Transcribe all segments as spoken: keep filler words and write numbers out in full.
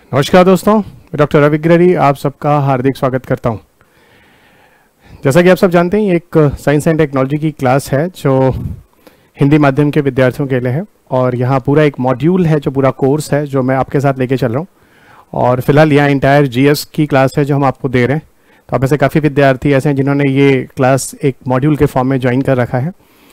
नमस्कार दोस्तों, मैं डॉक्टर रवि गिरी आप सबका हार्दिक स्वागत करता हूं। जैसा कि आप सब जानते हैं, एक साइंस एंड टेक्नोलॉजी की क्लास है जो हिंदी माध्यम के विद्यार्थियों के लिए है और यहाँ पूरा एक मॉड्यूल है जो पूरा कोर्स है जो मैं आपके साथ लेके चल रहा हूँ। और फिलहाल यहाँ इंटायर जीएस की क्लास है जो हम आपको दे रहे हैं। तो आप ऐसे काफ़ी विद्यार्थी ऐसे हैं जिन्होंने ये क्लास एक मॉड्यूल के फॉर्म में ज्वाइन कर रखा है।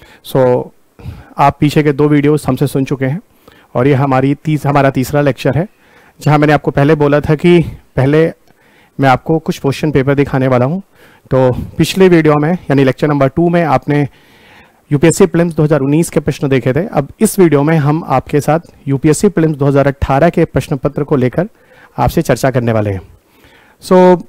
सो आप पीछे के दो वीडियोस हमसे सुन चुके हैं और ये हमारी तीस हमारा तीसरा लेक्चर है, जहाँ मैंने आपको पहले बोला था कि पहले मैं आपको कुछ क्वेश्चन पेपर दिखाने वाला हूँ। तो पिछले वीडियो में यानी लेक्चर नंबर टू में आपने यूपीएससी प्रीलिम्स दो हज़ार उन्नीस के प्रश्न देखे थे। अब इस वीडियो में हम आपके साथ यूपीएससी प्रीलिम्स दो हज़ार अठारह के प्रश्न पत्र को लेकर आपसे चर्चा करने वाले हैं। सो so,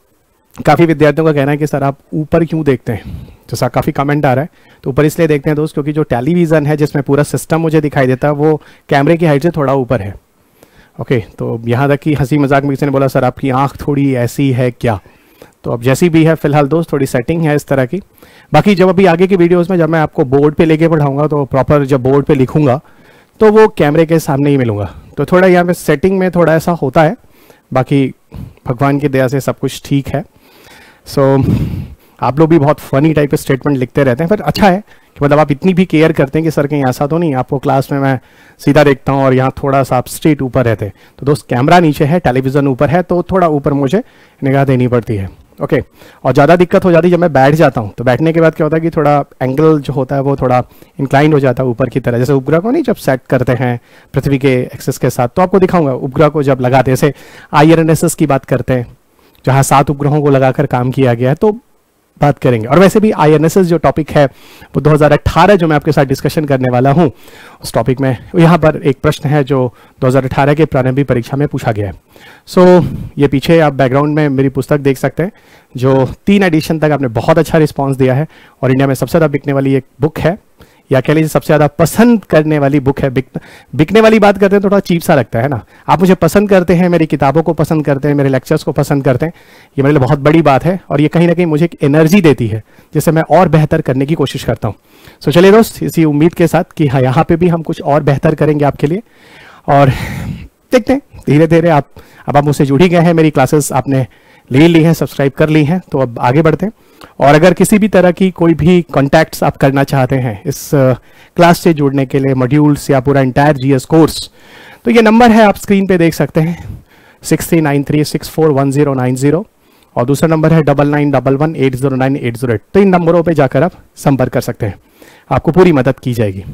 काफ़ी विद्यार्थियों का कहना है कि सर आप ऊपर क्यों देखते हैं, जैसा काफ़ी कमेंट आ रहा है। तो ऊपर इसलिए देखते हैं दोस्त क्योंकि जो टेलीविज़न है जिसमें पूरा सिस्टम मुझे दिखाई देता है वो कैमरे की हाइट से थोड़ा ऊपर है। ओके okay, तो यहाँ तक कि हंसी मजाक में किसी ने बोला सर आपकी आंख थोड़ी ऐसी है क्या। तो अब जैसी भी है फिलहाल दोस्त थोड़ी सेटिंग है इस तरह की। बाकी जब अभी आगे की वीडियोस में जब मैं आपको बोर्ड पे लेके पढ़ाऊंगा तो प्रॉपर जब बोर्ड पे लिखूंगा तो वो कैमरे के सामने ही मिलूंगा। तो थोड़ा यहाँ पे सेटिंग में थोड़ा ऐसा होता है, बाकी भगवान की दया से सब कुछ ठीक है। सो so, आप लोग भी बहुत फनी टाइप के स्टेटमेंट लिखते रहते हैं, पर अच्छा है कि मतलब आप इतनी भी केयर करते हैं कि सर कहीं ऐसा तो नहीं आपको क्लास में मैं सीधा देखता हूँ और यहाँ थोड़ा सा आप स्ट्रेट ऊपर रहते हैं। तो दोस्त कैमरा नीचे है, टेलीविज़न ऊपर है, तो थोड़ा ऊपर मुझे निगाह देनी पड़ती है। Okay okay. और ज़्यादा दिक्कत हो जाती है जब मैं बैठ जाता हूँ। तो बैठने के बाद क्या होता है कि थोड़ा एंगल जो होता है वो थोड़ा इंक्लाइंड हो जाता है ऊपर की तरह। जैसे उपग्रह को नहीं जब सेट करते हैं पृथ्वी के एक्सिस के साथ, तो आपको दिखाऊंगा उपग्रह को जब लगाते हैं, जैसे आईआरएनएस की बात करते हैं जहाँ सात उपग्रहों को लगाकर काम किया गया है, तो बात करेंगे। और वैसे भी आईआरएनएस जो टॉपिक है वो दो हज़ार अठारह जो मैं आपके साथ डिस्कशन करने वाला हूँ उस टॉपिक में यहाँ पर एक प्रश्न है जो दो हज़ार अठारह के प्रारंभिक परीक्षा में पूछा गया है। सो so, ये पीछे आप बैकग्राउंड में मेरी पुस्तक देख सकते हैं जो तीन एडिशन तक आपने बहुत अच्छा रिस्पॉन्स दिया है और इंडिया में सबसे ज़्यादा बिकने वाली एक बुक है, या कह लीजिए सबसे ज़्यादा पसंद करने वाली बुक है। बिक, बिकने वाली बात करते हैं तो थोड़ा चीप सा लगता है ना। आप मुझे पसंद करते हैं, मेरी किताबों को पसंद करते हैं, मेरे लेक्चर्स को पसंद करते हैं, ये मेरे लिए बहुत बड़ी बात है और ये कहीं ना कहीं मुझे एक एनर्जी देती है जिससे मैं और बेहतर करने की कोशिश करता हूँ। सो चलिए दोस्त, इसी उम्मीद के साथ कि हाँ यहाँ पर भी हम कुछ और बेहतर करेंगे आपके लिए। और देखते हैं धीरे धीरे आप अब आप मुझसे जुड़ ही गए हैं, मेरी क्लासेस आपने ले ली हैं, सब्सक्राइब कर ली हैं, तो अब आगे बढ़ते हैं। और अगर किसी भी तरह की कोई भी कॉन्टैक्ट्स आप करना चाहते हैं इस क्लास से जुड़ने के लिए, मॉड्यूल्स या पूरा इंटायर जीएस कोर्स, तो ये नंबर है आप स्क्रीन पे देख सकते हैं six three nine three six four one zero nine zero और दूसरा नंबर है double nine double one eight zero nine eight zero eight. तो इन नंबरों पे जाकर आप संपर्क कर सकते हैं, आपको पूरी मदद की जाएगी।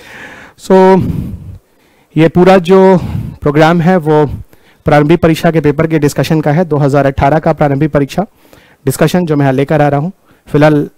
सो so, ये पूरा जो प्रोग्राम है वो प्रारंभिक परीक्षा के पेपर के डिस्कशन का है। दो हज़ार अठारह का प्रारंभिक परीक्षा डिस्कशन जो मैं लेकर आ रहा हूँ। फिलहाल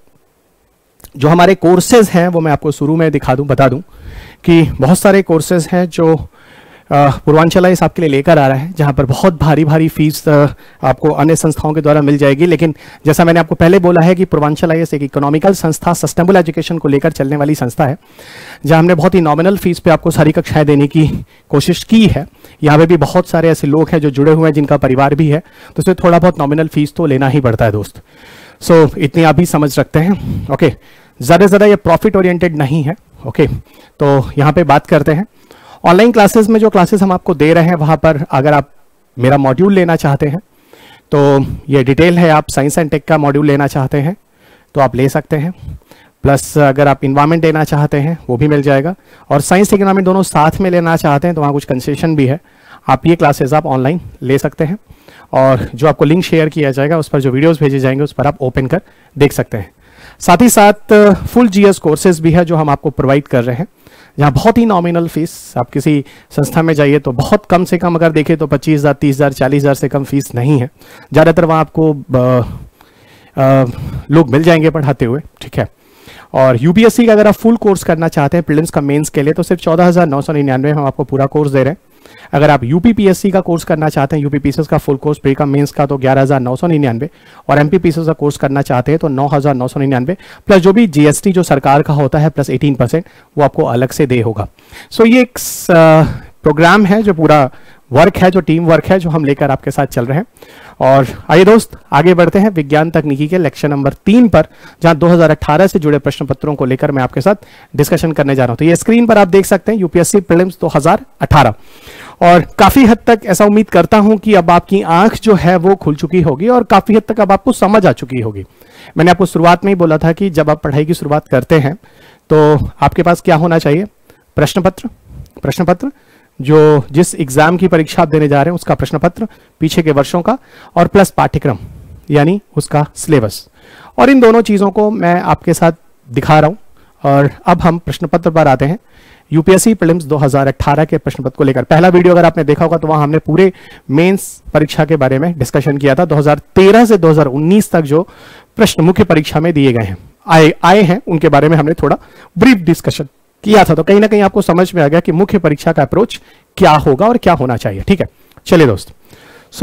जो हमारे कोर्सेज हैं वो मैं आपको शुरू में दिखा दूं बता दूं कि बहुत सारे कोर्सेज हैं जो पूर्वांचल आईएएस आपके लिए लेकर आ रहा है, जहां पर बहुत भारी भारी फीस आपको अन्य संस्थाओं के द्वारा मिल जाएगी। लेकिन जैसा मैंने आपको पहले बोला है कि पूर्वांचल आईएएस एक इकोनॉमिकल संस्था, सस्टेनेबल एजुकेशन को लेकर चलने वाली संस्था है, जहां हमने बहुत ही नॉमिनल फीस पे आपको सारी कक्षाएं देने की कोशिश की है। यहाँ पे भी बहुत सारे ऐसे लोग हैं जो जुड़े हुए हैं जिनका परिवार भी है, तो इसमें थोड़ा बहुत नॉमिनल फीस तो लेना ही पड़ता है दोस्त। सो so, इतनी आप भी समझ रखते हैं। ओके, ज़्यादा से ज़्यादा ये प्रॉफिट ओरिएंटेड नहीं है। ओके, तो यहाँ पे बात करते हैं ऑनलाइन क्लासेस में। जो क्लासेस हम आपको दे रहे हैं वहाँ पर अगर आप मेरा मॉड्यूल लेना चाहते हैं तो ये डिटेल है, आप साइंस एंड टेक का मॉड्यूल लेना चाहते हैं तो आप ले सकते हैं। प्लस अगर आप इन्वायरमेंट लेना चाहते हैं वो भी मिल जाएगा, और साइंस इकोनॉमिक दोनों साथ में लेना चाहते हैं तो वहाँ कुछ कंसेशन भी है। आप ये क्लासेस आप ऑनलाइन ले सकते हैं और जो आपको लिंक शेयर किया जाएगा उस पर जो वीडियोस भेजे जाएंगे उस पर आप ओपन कर देख सकते हैं। साथ ही साथ फुल जीएस कोर्सेज भी है जो हम आपको प्रोवाइड कर रहे हैं, जहाँ बहुत ही नॉमिनल फीस, आप किसी संस्था में जाइए तो बहुत कम से कम अगर देखें तो पच्चीस हज़ार तीस हज़ार चालीस हज़ार से कम फीस नहीं है। ज़्यादातर वहाँ आपको आ, आ, लोग मिल जाएंगे पढ़ाते हुए, ठीक है। और यूपीएससी का अगर आप फुल कोर्स करना चाहते हैं प्रीलिम्स का मेंस के लिए तो सिर्फ चौदह हज़ार नौ सौ निन्यानवे हम आपको पूरा कोर्स दे रहे हैं। अगर आप यूपीपीएससी का कोर्स करना चाहते हैं, यूपीपीएससी का फुल कोर्स प्री का मेंस का, तो ग्यारह हज़ार नौ सौ निन्यानवे, और एमपीपीएससी का कोर्स करना चाहते हैं तो नौ हज़ार नौ सौ निन्यानवे, प्लस जो भी जीएसटी जो सरकार का होता है प्लस अठारह परसेंट वो आपको अलग से दे होगा। सो ये एक प्रोग्राम है जो पूरा वर्क है, जो टीम वर्क है, जो हम लेकर आपके साथ चल रहे हैं। और आइए दोस्त आगे बढ़ते हैं विज्ञान तकनीकी के लेक्चर नंबर तीन पर, जहां दो हज़ार अठारह से जुड़े प्रश्न पत्रों को लेकर मैं आपके साथ डिस्कशन करने जा रहा हूं। तो ये स्क्रीन पर आप देख सकते हैं यूपीएससी प्रीलिम्स दो हज़ार अठारह, और काफी हद तक ऐसा उम्मीद करता हूं कि अब आपकी आंख जो है वो खुल चुकी होगी और काफी हद तक अब आपको समझ आ चुकी होगी। मैंने आपको शुरुआत में ही बोला था कि जब आप पढ़ाई की शुरुआत करते हैं तो आपके पास क्या होना चाहिए, प्रश्न पत्र, प्रश्न पत्र जो जिस एग्जाम की परीक्षा आप देने जा रहे हैं उसका प्रश्न पत्र, पीछे के वर्षों का, और प्लस पाठ्यक्रम यानी उसका सिलेबस। और इन दोनों चीजों को मैं आपके साथ दिखा रहा हूं। और अब हम प्रश्न पत्र पर आते हैं। यूपीएससी प्रीलिम्स दो हज़ार अठारह के प्रश्न पत्र को लेकर पहला वीडियो अगर आपने देखा होगा तो वहां हमने पूरे मेंस परीक्षा के बारे में डिस्कशन किया था। दो हज़ार तेरह से दो हज़ार उन्नीस तक जो प्रश्न मुख्य परीक्षा में दिए गए हैं आए आए हैं उनके बारे में हमने थोड़ा ब्रीफ डिस्कशन किया था। तो कहीं ना कहीं आपको समझ में आ गया कि मुख्य परीक्षा का अप्रोच क्या होगा और क्या होना चाहिए। ठीक है, चलिए दोस्त। सो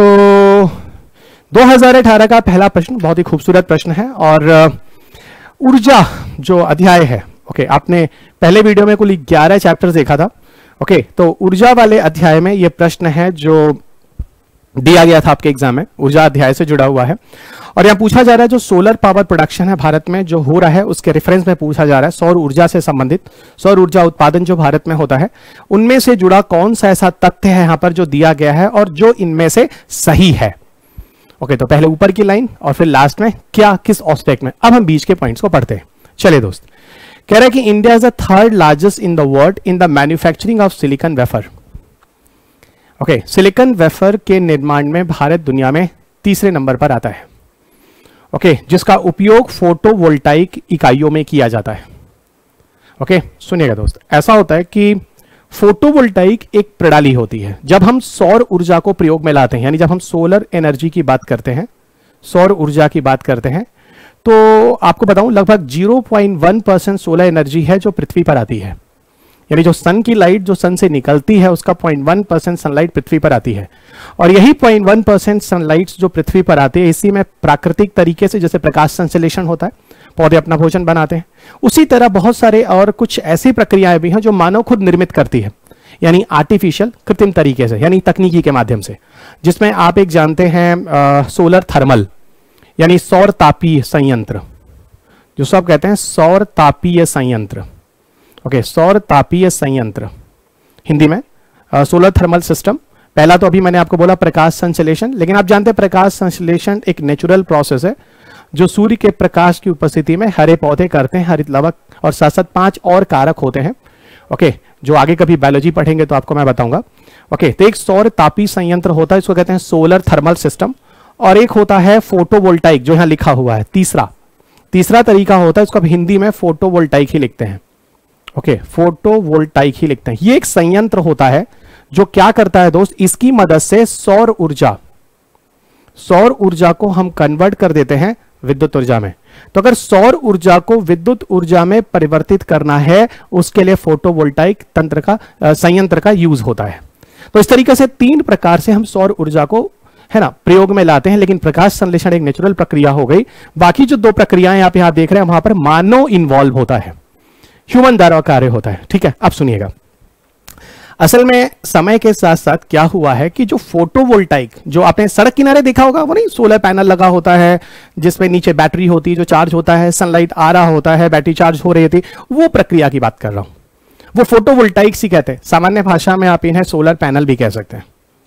दो हज़ार अठारह का पहला प्रश्न बहुत ही खूबसूरत प्रश्न है, और ऊर्जा जो अध्याय है, ओके okay, आपने पहले वीडियो में कुल ग्यारह चैप्टर्स देखा था। ओके okay, तो ऊर्जा वाले अध्याय में यह प्रश्न है जो दिया गया था आपके एग्जाम में, ऊर्जा अध्याय से जुड़ा हुआ है। और यहां पूछा जा रहा है जो सोलर पावर प्रोडक्शन है भारत में जो हो रहा है उसके रेफरेंस में पूछा जा रहा है, सौर ऊर्जा से संबंधित, सौर ऊर्जा उत्पादन जो भारत में होता है उनमें से जुड़ा कौन सा ऐसा तथ्य है यहां पर जो दिया गया है और जो इनमें से सही है। ओके okay, तो पहले ऊपर की लाइन और फिर लास्ट में क्या किस ऑस्पेक्ट में। अब हम बीच के पॉइंट्स को पढ़ते हैं। चलिए दोस्त, कह रहा है कि India is the third largest in the world in the manufacturing of silicon wafer. Okay, silicon wafer के निर्माण में भारत दुनिया में तीसरे नंबर पर आता है। ओके okay, जिसका उपयोग फोटोवोल्टाइक इकाइयों में किया जाता है। ओके okay, सुनिएगा दोस्त, ऐसा होता है कि फोटोवोल्टाइक एक प्रणाली होती है। जब हम सौर ऊर्जा को प्रयोग में लाते हैं, यानी जब हम सोलर एनर्जी की बात करते हैं, सौर ऊर्जा की बात करते हैं, तो आपको बताऊं लगभग zero point one percent solar energy है जो पृथ्वी पर आती है। यानी जो सन की लाइट जो सन से निकलती है उसका zero point one percent sunlight पृथ्वी पर आती है। और यही zero point one percent sunlight जो पृथ्वी पर आती है, इसी में प्राकृतिक तरीके से जैसे प्रकाश संश्लेषण होता है, पौधे अपना भोजन बनाते हैं, उसी तरह बहुत सारे और कुछ ऐसी प्रक्रियाएं भी हैं जो मानव खुद निर्मित करती है, यानी आर्टिफिशियल कृत्रिम तरीके से, यानी तकनीकी के माध्यम से, जिसमें आप एक जानते हैं आ, सोलर थर्मल यानी सौर तापीय संयंत्र, जो सब कहते हैं सौर तापीय संयंत्र। ओके, सौर तापीय संयंत्र हिंदी में आ, सोलर थर्मल सिस्टम। पहला तो अभी मैंने आपको बोला प्रकाश संश्लेषण, लेकिन आप जानते हैं प्रकाश संश्लेषण एक नेचुरल प्रोसेस है जो सूर्य के प्रकाश की उपस्थिति में हरे पौधे करते हैं, हरित लवक और साथ साथ पांच और कारक होते हैं। ओके, जो आगे कभी बायोलॉजी पढ़ेंगे तो आपको मैं बताऊंगा। ओके, तो एक सौर तापीय संयंत्र होता है, इसको कहते हैं सोलर थर्मल सिस्टम, और एक होता है फोटोवोल्टाइक जो यहां लिखा हुआ है। तीसरा तीसरा तरीका होता है, इसको अब हिंदी में फोटोवोल्टाइक ही लिखते हैं। ओके, फोटोवोल्टाइक ही लिखते हैं। ये एक संयंत्र होता है जो क्या करता है दोस्त, इसकी मदद से सौर ऊर्जा सौर ऊर्जा को हम कन्वर्ट कर देते हैं विद्युत ऊर्जा में। तो अगर सौर ऊर्जा को विद्युत ऊर्जा में परिवर्तित करना है उसके लिए फोटोवोल्टाइक तंत्र का संयंत्र का यूज होता है। तो इस तरीके से तीन प्रकार से हम सौर ऊर्जा को है ना प्रयोग में लाते हैं, लेकिन प्रकाश संश्लेषण एक नेचुरल प्रक्रिया हो गई। बाकी जो दो प्रक्रियाएं आप यहां देख रहे हैं वहां पर मानव इन्वॉल्व होता है, ह्यूमन द्वारा कार्य होता है। ठीक है, अब सुनिएगा, असल में समय के साथ साथ क्या हुआ है कि जो फोटोवोल्टाइक जो आपने सड़क किनारे देखा होगा, वो नहीं सोलर पैनल लगा होता है जिसमें नीचे बैटरी होती है जो चार्ज होता है, सनलाइट आ रहा होता है, बैटरी चार्ज हो रही होती, वो प्रक्रिया की बात कर रहा हूं। वो फोटोवोल्टाइक सी कहते हैं। सामान्य भाषा में आप इन्हें सोलर पैनल भी कह सकते हैं,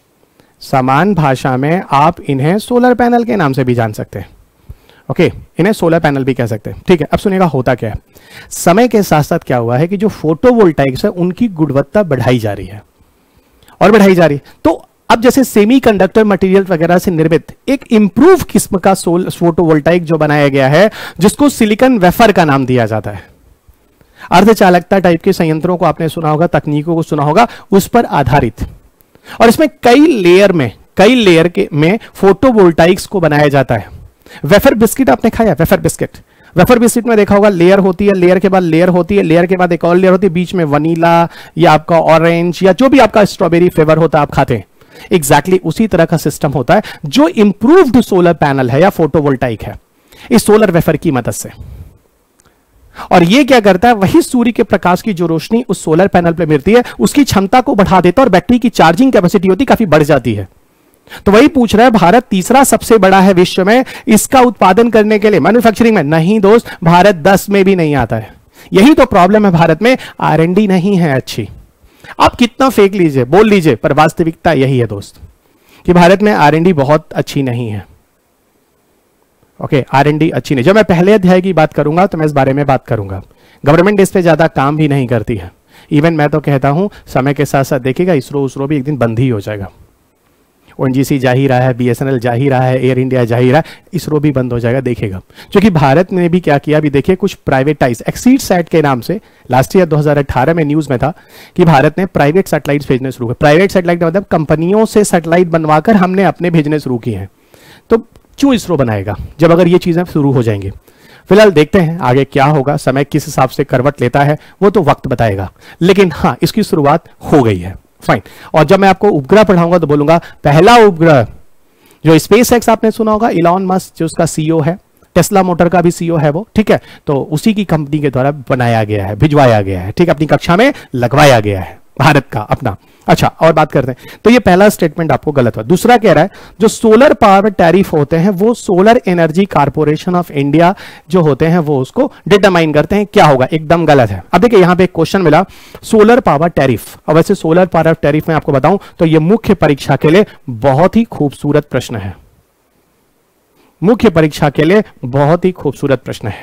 सामान्य भाषा में आप इन्हें सोलर पैनल के नाम से भी जान सकते हैं। ओके okay, इन्हें सोलर पैनल भी कह सकते हैं। ठीक है, अब सुनिएगा होता क्या है। समय के साथ साथ क्या हुआ है कि जो फोटोवोल्टाइक्स है उनकी गुणवत्ता बढ़ाई जा रही है और बढ़ाई जा रही है। तो अब जैसे सेमीकंडक्टर मटेरियल वगैरह से निर्मित एक इंप्रूव किस्म का सोल फोटोवोल्टाइक जो बनाया गया है जिसको सिलिकॉन वेफर का नाम दिया जाता है। अर्धचालकता टाइप के संयंत्रों को आपने सुना होगा, तकनीकों को सुना होगा, उस पर आधारित, और इसमें कई लेयर में कई लेयर के में फोटोवोल्टाइक्स को बनाया जाता है। वेफर बिस्किट आपने खाया, वेफर बिस्किट वेफर बिस्किट में देखा होगा लेयर होती है, लेयर के बाद लेयर होती है, लेयर के बाद एक और लेयर होती है, बीच में वनीला या आपका ऑरेंज या जो भी आपका स्ट्रॉबेरी फ्लेवर होता है आप खाते हैं। एग्जैक्टली exactly उसी तरह का सिस्टम होता है जो इंप्रूव्ड सोलर पैनल है या फोटोवोल्टाइक है, इस सोलर वेफर की मदद से। और ये क्या करता है, वही सूर्य के प्रकाश की जो रोशनी उस सोलर पैनल पे मिलती है उसकी क्षमता को बढ़ा देता है और बैटरी की चार्जिंग कैपेसिटी होती काफी बढ़ जाती है। तो वही पूछ रहा है, भारत तीसरा सबसे बड़ा है विश्व में, इसका उत्पादन करने के लिए मैन्युफैक्चरिंग में नहीं दोस्त, भारत दस में भी नहीं आता है। यही तो प्रॉब्लम है, भारत में आर एंड डी नहीं है अच्छी। आप कितना फेंक लीजिए, बोल लीजिए, पर वास्तविकता यही है दोस्त कि भारत में आर एंड डी बहुत अच्छी नहीं है। ओके, आर एंड डी अच्छी नहीं। जब मैं पहले अध्याय की बात करूंगा तो मैं इस बारे में बात करूंगा। गवर्नमेंट इस पे ज्यादा काम भी नहीं करती है। इवन मैं तो कहता हूं समय के साथ साथ देखिएगा इसरो उसरो भी एक दिन बंद ही हो जाएगा। ओएनजीसी जा ही रहा है, बीएसएनएल जा ही रहा है, एयर इंडिया जा ही रहा है, इसरो भी बंद हो जाएगा, देखिएगा। क्योंकि भारत ने भी क्या किया, अभी देखिए कुछ प्राइवेटाइज एक्सीड सैट के नाम से लास्ट ईयर दो हज़ार अठारह में न्यूज में था कि भारत ने प्राइवेट सैटेलाइट भेजने शुरू किए। प्राइवेट सैटेलाइट मतलब कंपनियों से सैटेलाइट बनवाकर हमने अपने भेजने शुरू किए हैं। तो क्यों इसरो बनाएगा जब अगर ये चीजें शुरू हो जाएंगी। फिलहाल देखते हैं आगे क्या होगा, समय किस हिसाब से करवट लेता है वो तो वक्त बताएगा, लेकिन हाँ इसकी शुरुआत हो गई है। फाइन। और जब मैं आपको उपग्रह पढ़ाऊंगा तो बोलूंगा पहला उपग्रह जो स्पेस एक्स आपने सुना होगा, इलॉन मस्क जो उसका सीईओ है, टेस्ला मोटर का भी सीईओ है वो, ठीक है, तो उसी की कंपनी के द्वारा बनाया गया है, भिजवाया गया है, ठीक है, अपनी कक्षा में लगवाया गया है, भारत का अपना। अच्छा, और बात करते हैं। तो ये पहला स्टेटमेंट आपको गलत हुआ। दूसरा कह रहा है जो सोलर पावर टैरिफ होते हैं वो solar energy corporation of India जो होते हैं वो उसको डिटरमाइन करते हैं, क्या होगा, एकदम गलत है। अब देखिए यहां पे एक क्वेश्चन मिला सोलर पावर टैरिफ। अब वैसे सोलर पावर टैरिफ में आपको बताऊं तो ये मुख्य परीक्षा के लिए बहुत ही खूबसूरत प्रश्न है, मुख्य परीक्षा के लिए बहुत ही खूबसूरत प्रश्न है।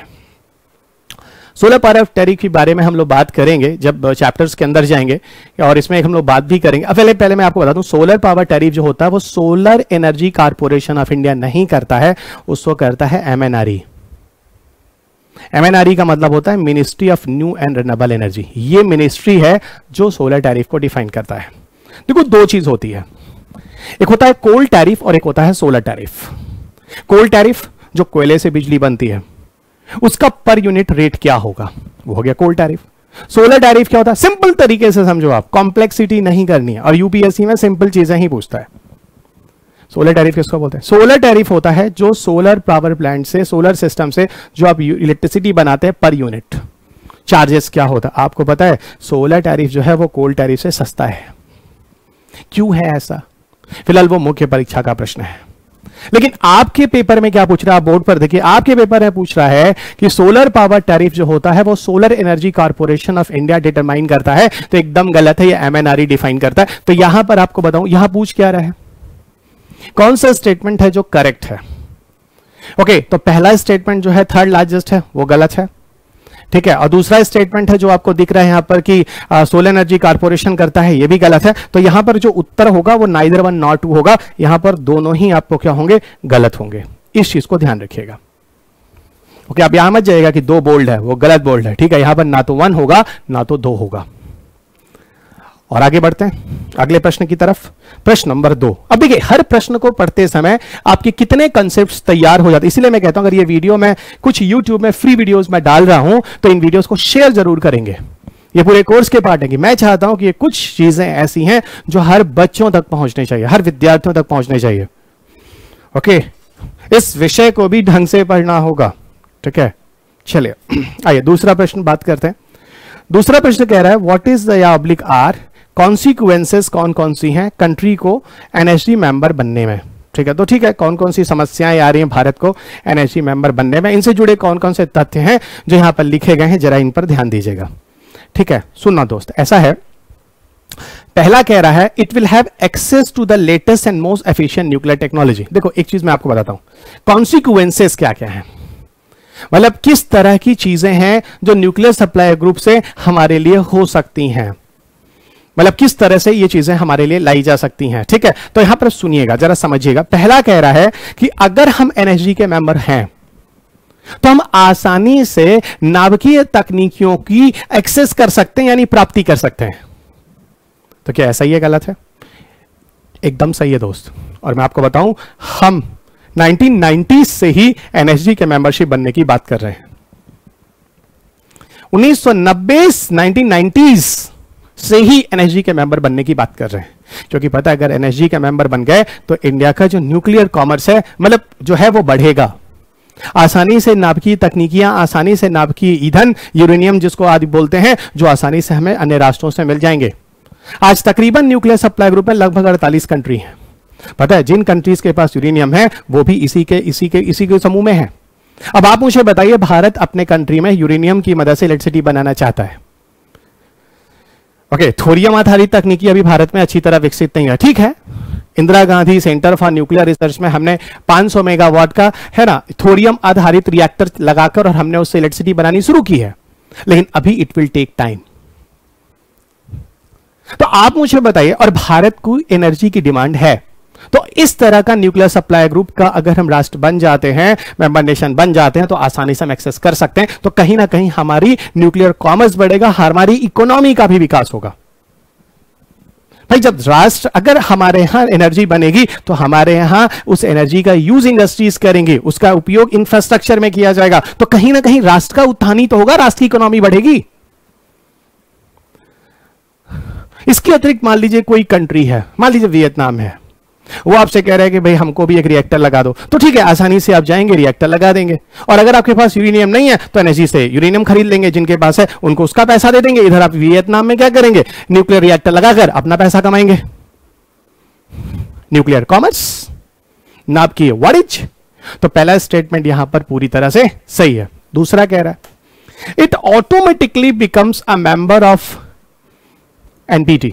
सोलर पावर टैरिफ के बारे में हम लोग बात करेंगे जब चैप्टर्स के अंदर जाएंगे, और इसमें हम लोग बात भी करेंगे। अब पहले पहले मैं आपको बता दूं सोलर पावर टैरिफ जो होता है वो solar energy corporation of India नहीं करता है, उसको करता है एमएनआरई। एमएनआरई का मतलब होता है ministry of new and renewable energy. ये मिनिस्ट्री है जो सोलर टैरिफ को डिफाइन करता है। देखो दो चीज होती है, एक होता है कोल टैरिफ और एक होता है सोलर टैरिफ। कोल टैरिफ जो कोयले से बिजली बनती है उसका पर यूनिट रेट क्या होगा, वो हो गया कोल टैरिफ। सोलर टैरिफ क्या होता है, सिंपल तरीके से समझो, आप कॉम्प्लेक्सिटी नहीं करनी है, और यूपीएससी में सिंपल चीजें ही पूछता है। सोलर टैरिफ किसको बोलते हैं, सोलर टैरिफ होता है जो सोलर पावर प्लांट से, सोलर सिस्टम से जो आप इलेक्ट्रिसिटी बनाते हैं पर यूनिट चार्जेस क्या होता है। आपको पता है सोलर टैरिफ जो है वो कोल टैरिफ से सस्ता है। क्यों है ऐसा, फिलहाल वो मुख्य परीक्षा का प्रश्न है। लेकिन आपके पेपर में क्या पूछ रहा है, बोर्ड पर देखिए आपके पेपर में पूछ रहा है कि सोलर पावर टैरिफ जो होता है वो solar energy corporation of India determine करता है, तो एकदम गलत है, ये एमएनआरई डिफाइन करता है। तो यहां पर आपको बताऊं यहां पूछ क्या रहा है, कौन सा स्टेटमेंट है जो करेक्ट है। ओके, तो पहला स्टेटमेंट जो है थर्ड लार्जेस्ट है वो गलत है, ठीक है, और दूसरा स्टेटमेंट है जो आपको दिख रहा है यहां पर कि सोलर एनर्जी कारपोरेशन करता है, ये भी गलत है। तो यहां पर जो उत्तर होगा वो नाइदर वन नॉट टू होगा, यहां पर दोनों ही आपको क्या होंगे, गलत होंगे। इस चीज को ध्यान रखिएगा। ओके, अब यहां मत जाएगा कि दो बोल्ड है वो गलत बोल्ड है, ठीक है, यहां पर ना तो वन होगा ना तो दो होगा। और आगे बढ़ते हैं अगले प्रश्न की तरफ, प्रश्न नंबर दो। अब देखिए हर प्रश्न को पढ़ते समय आपके कितने कंसेप्ट्स तैयार हो जाते हैं, इसीलिए मैं कहता हूं अगर ये वीडियो में कुछ यूट्यूब में फ्री वीडियोस में डाल रहा हूं तो इन वीडियोस को शेयर जरूर करेंगे। ये पूरे कोर्स के पार्ट है कि मैं चाहता हूं कि ये कुछ चीजें ऐसी हैं जो हर बच्चों तक पहुंचनी चाहिए, हर विद्यार्थियों तक पहुंचनी चाहिए। ओके, इस विषय को भी ढंग से पढ़ना होगा, ठीक है। चलिए आइए दूसरा प्रश्न बात करते हैं। दूसरा प्रश्न कह रहा है what is the oblique are consequences कौन कौन सी हैं कंट्री को एनएसजी मेंबर बनने में, ठीक है। तो ठीक है, कौन कौन सी समस्याएं आ रही हैं भारत को एनएसजी मेंबर बनने में, इनसे जुड़े कौन कौन से तथ्य हैं जो यहां पर लिखे गए हैं, जरा इन पर ध्यान दीजिएगा, ठीक है। सुनना दोस्त, ऐसा है, पहला कह रहा है it will have access to the latest and most efficient nuclear technology. देखो एक चीज मैं आपको बताता हूं, कॉन्सिक्वेंसेस क्या क्या है, मतलब किस तरह की चीजें हैं जो न्यूक्लियर सप्लाई ग्रुप से हमारे लिए हो सकती हैं, मतलब किस तरह से ये चीजें हमारे लिए लाई जा सकती हैं, ठीक है। तो यहां पर सुनिएगा जरा समझिएगा। पहला कह रहा है कि अगर हम एनएसजी के मेंबर हैं तो हम आसानी से नाभिकीय तकनीकियों की एक्सेस कर सकते हैं, यानी प्राप्ति कर सकते हैं। तो क्या ऐसा ही है, गलत है? एकदम सही है दोस्त। और मैं आपको बताऊं हम नाइनटीन नाइंटीज़ से ही एनएसजी के मेंबरशिप बनने की बात कर रहे हैं। उन्नीस सौ नब्बे नाइनटीन नाइंटीज़ से ही एनएसजी के मेंबर बनने की बात कर रहे हैं, क्योंकि पता है अगर एनएसजी के मेंबर बन गए तो इंडिया का जो न्यूक्लियर कॉमर्स है मतलब जो है वो बढ़ेगा, आसानी से नाभ की तकनीकियां, आसानी से नाभ की ईंधन, यूरेनियम जिसको आदि बोलते हैं, जो आसानी से हमें अन्य राष्ट्रों से मिल जाएंगे। आज तकरीबन न्यूक्लियर सप्लाई ग्रुप में लगभग अड़तालीस कंट्री हैं। पता है जिन कंट्रीज के पास यूरेनियम है वो भी इसी के इसी के इसी के समूह में है। अब आप मुझे बताइए, भारत अपने कंट्री में यूरेनियम की मदद से इलेक्ट्रिसिटी बनाना चाहता है। ओके, थोरियम आधारित तकनीकी अभी भारत में अच्छी तरह विकसित नहीं है, ठीक है। Indira Gandhi centre for nuclear research में हमने पाँच सौ मेगावाट का है ना थोरियम आधारित रिएक्टर लगाकर और हमने उससे इलेक्ट्रिसिटी बनानी शुरू की है, लेकिन अभी इट विल टेक टाइम। तो आप मुझे बताइए, और भारत को एनर्जी की डिमांड है, तो इस तरह का न्यूक्लियर सप्लाई ग्रुप का अगर हम राष्ट्र बन जाते हैं, मेंबर नेशन बन जाते हैं, तो आसानी से हम एक्सेस कर सकते हैं। तो कहीं ना कहीं हमारी न्यूक्लियर कॉमर्स बढ़ेगा, हमारी इकोनॉमी का भी विकास होगा। भाई जब राष्ट्र अगर हमारे यहां एनर्जी बनेगी तो हमारे यहां उस एनर्जी का यूज इंडस्ट्रीज करेंगे, उसका उपयोग इंफ्रास्ट्रक्चर में किया जाएगा, तो कहीं ना कहीं राष्ट्र का उत्थान ही तो होगा, राष्ट्र की इकोनॉमी बढ़ेगी। इसके अतिरिक्त मान लीजिए कोई कंट्री है, मान लीजिए वियतनाम है, वो आपसे कह रहा है कि भाई हमको भी एक रिएक्टर लगा दो, तो ठीक है, आसानी से आप जाएंगे रिएक्टर लगा देंगे। और अगर आपके पास यूरेनियम नहीं है तो एनर्जी से यूरेनियम खरीद लेंगे, जिनके पास है उनको उसका पैसा दे देंगे। इधर आप वियतनाम में क्या करेंगे, न्यूक्लियर रिएक्टर लगाकर अपना पैसा कमाएंगे। न्यूक्लियर कॉमर्स, नाभ की वाणिज्य। तो पहला स्टेटमेंट यहां पर पूरी तरह से सही है। दूसरा कह रहा है it automatically becomes a member of NPT,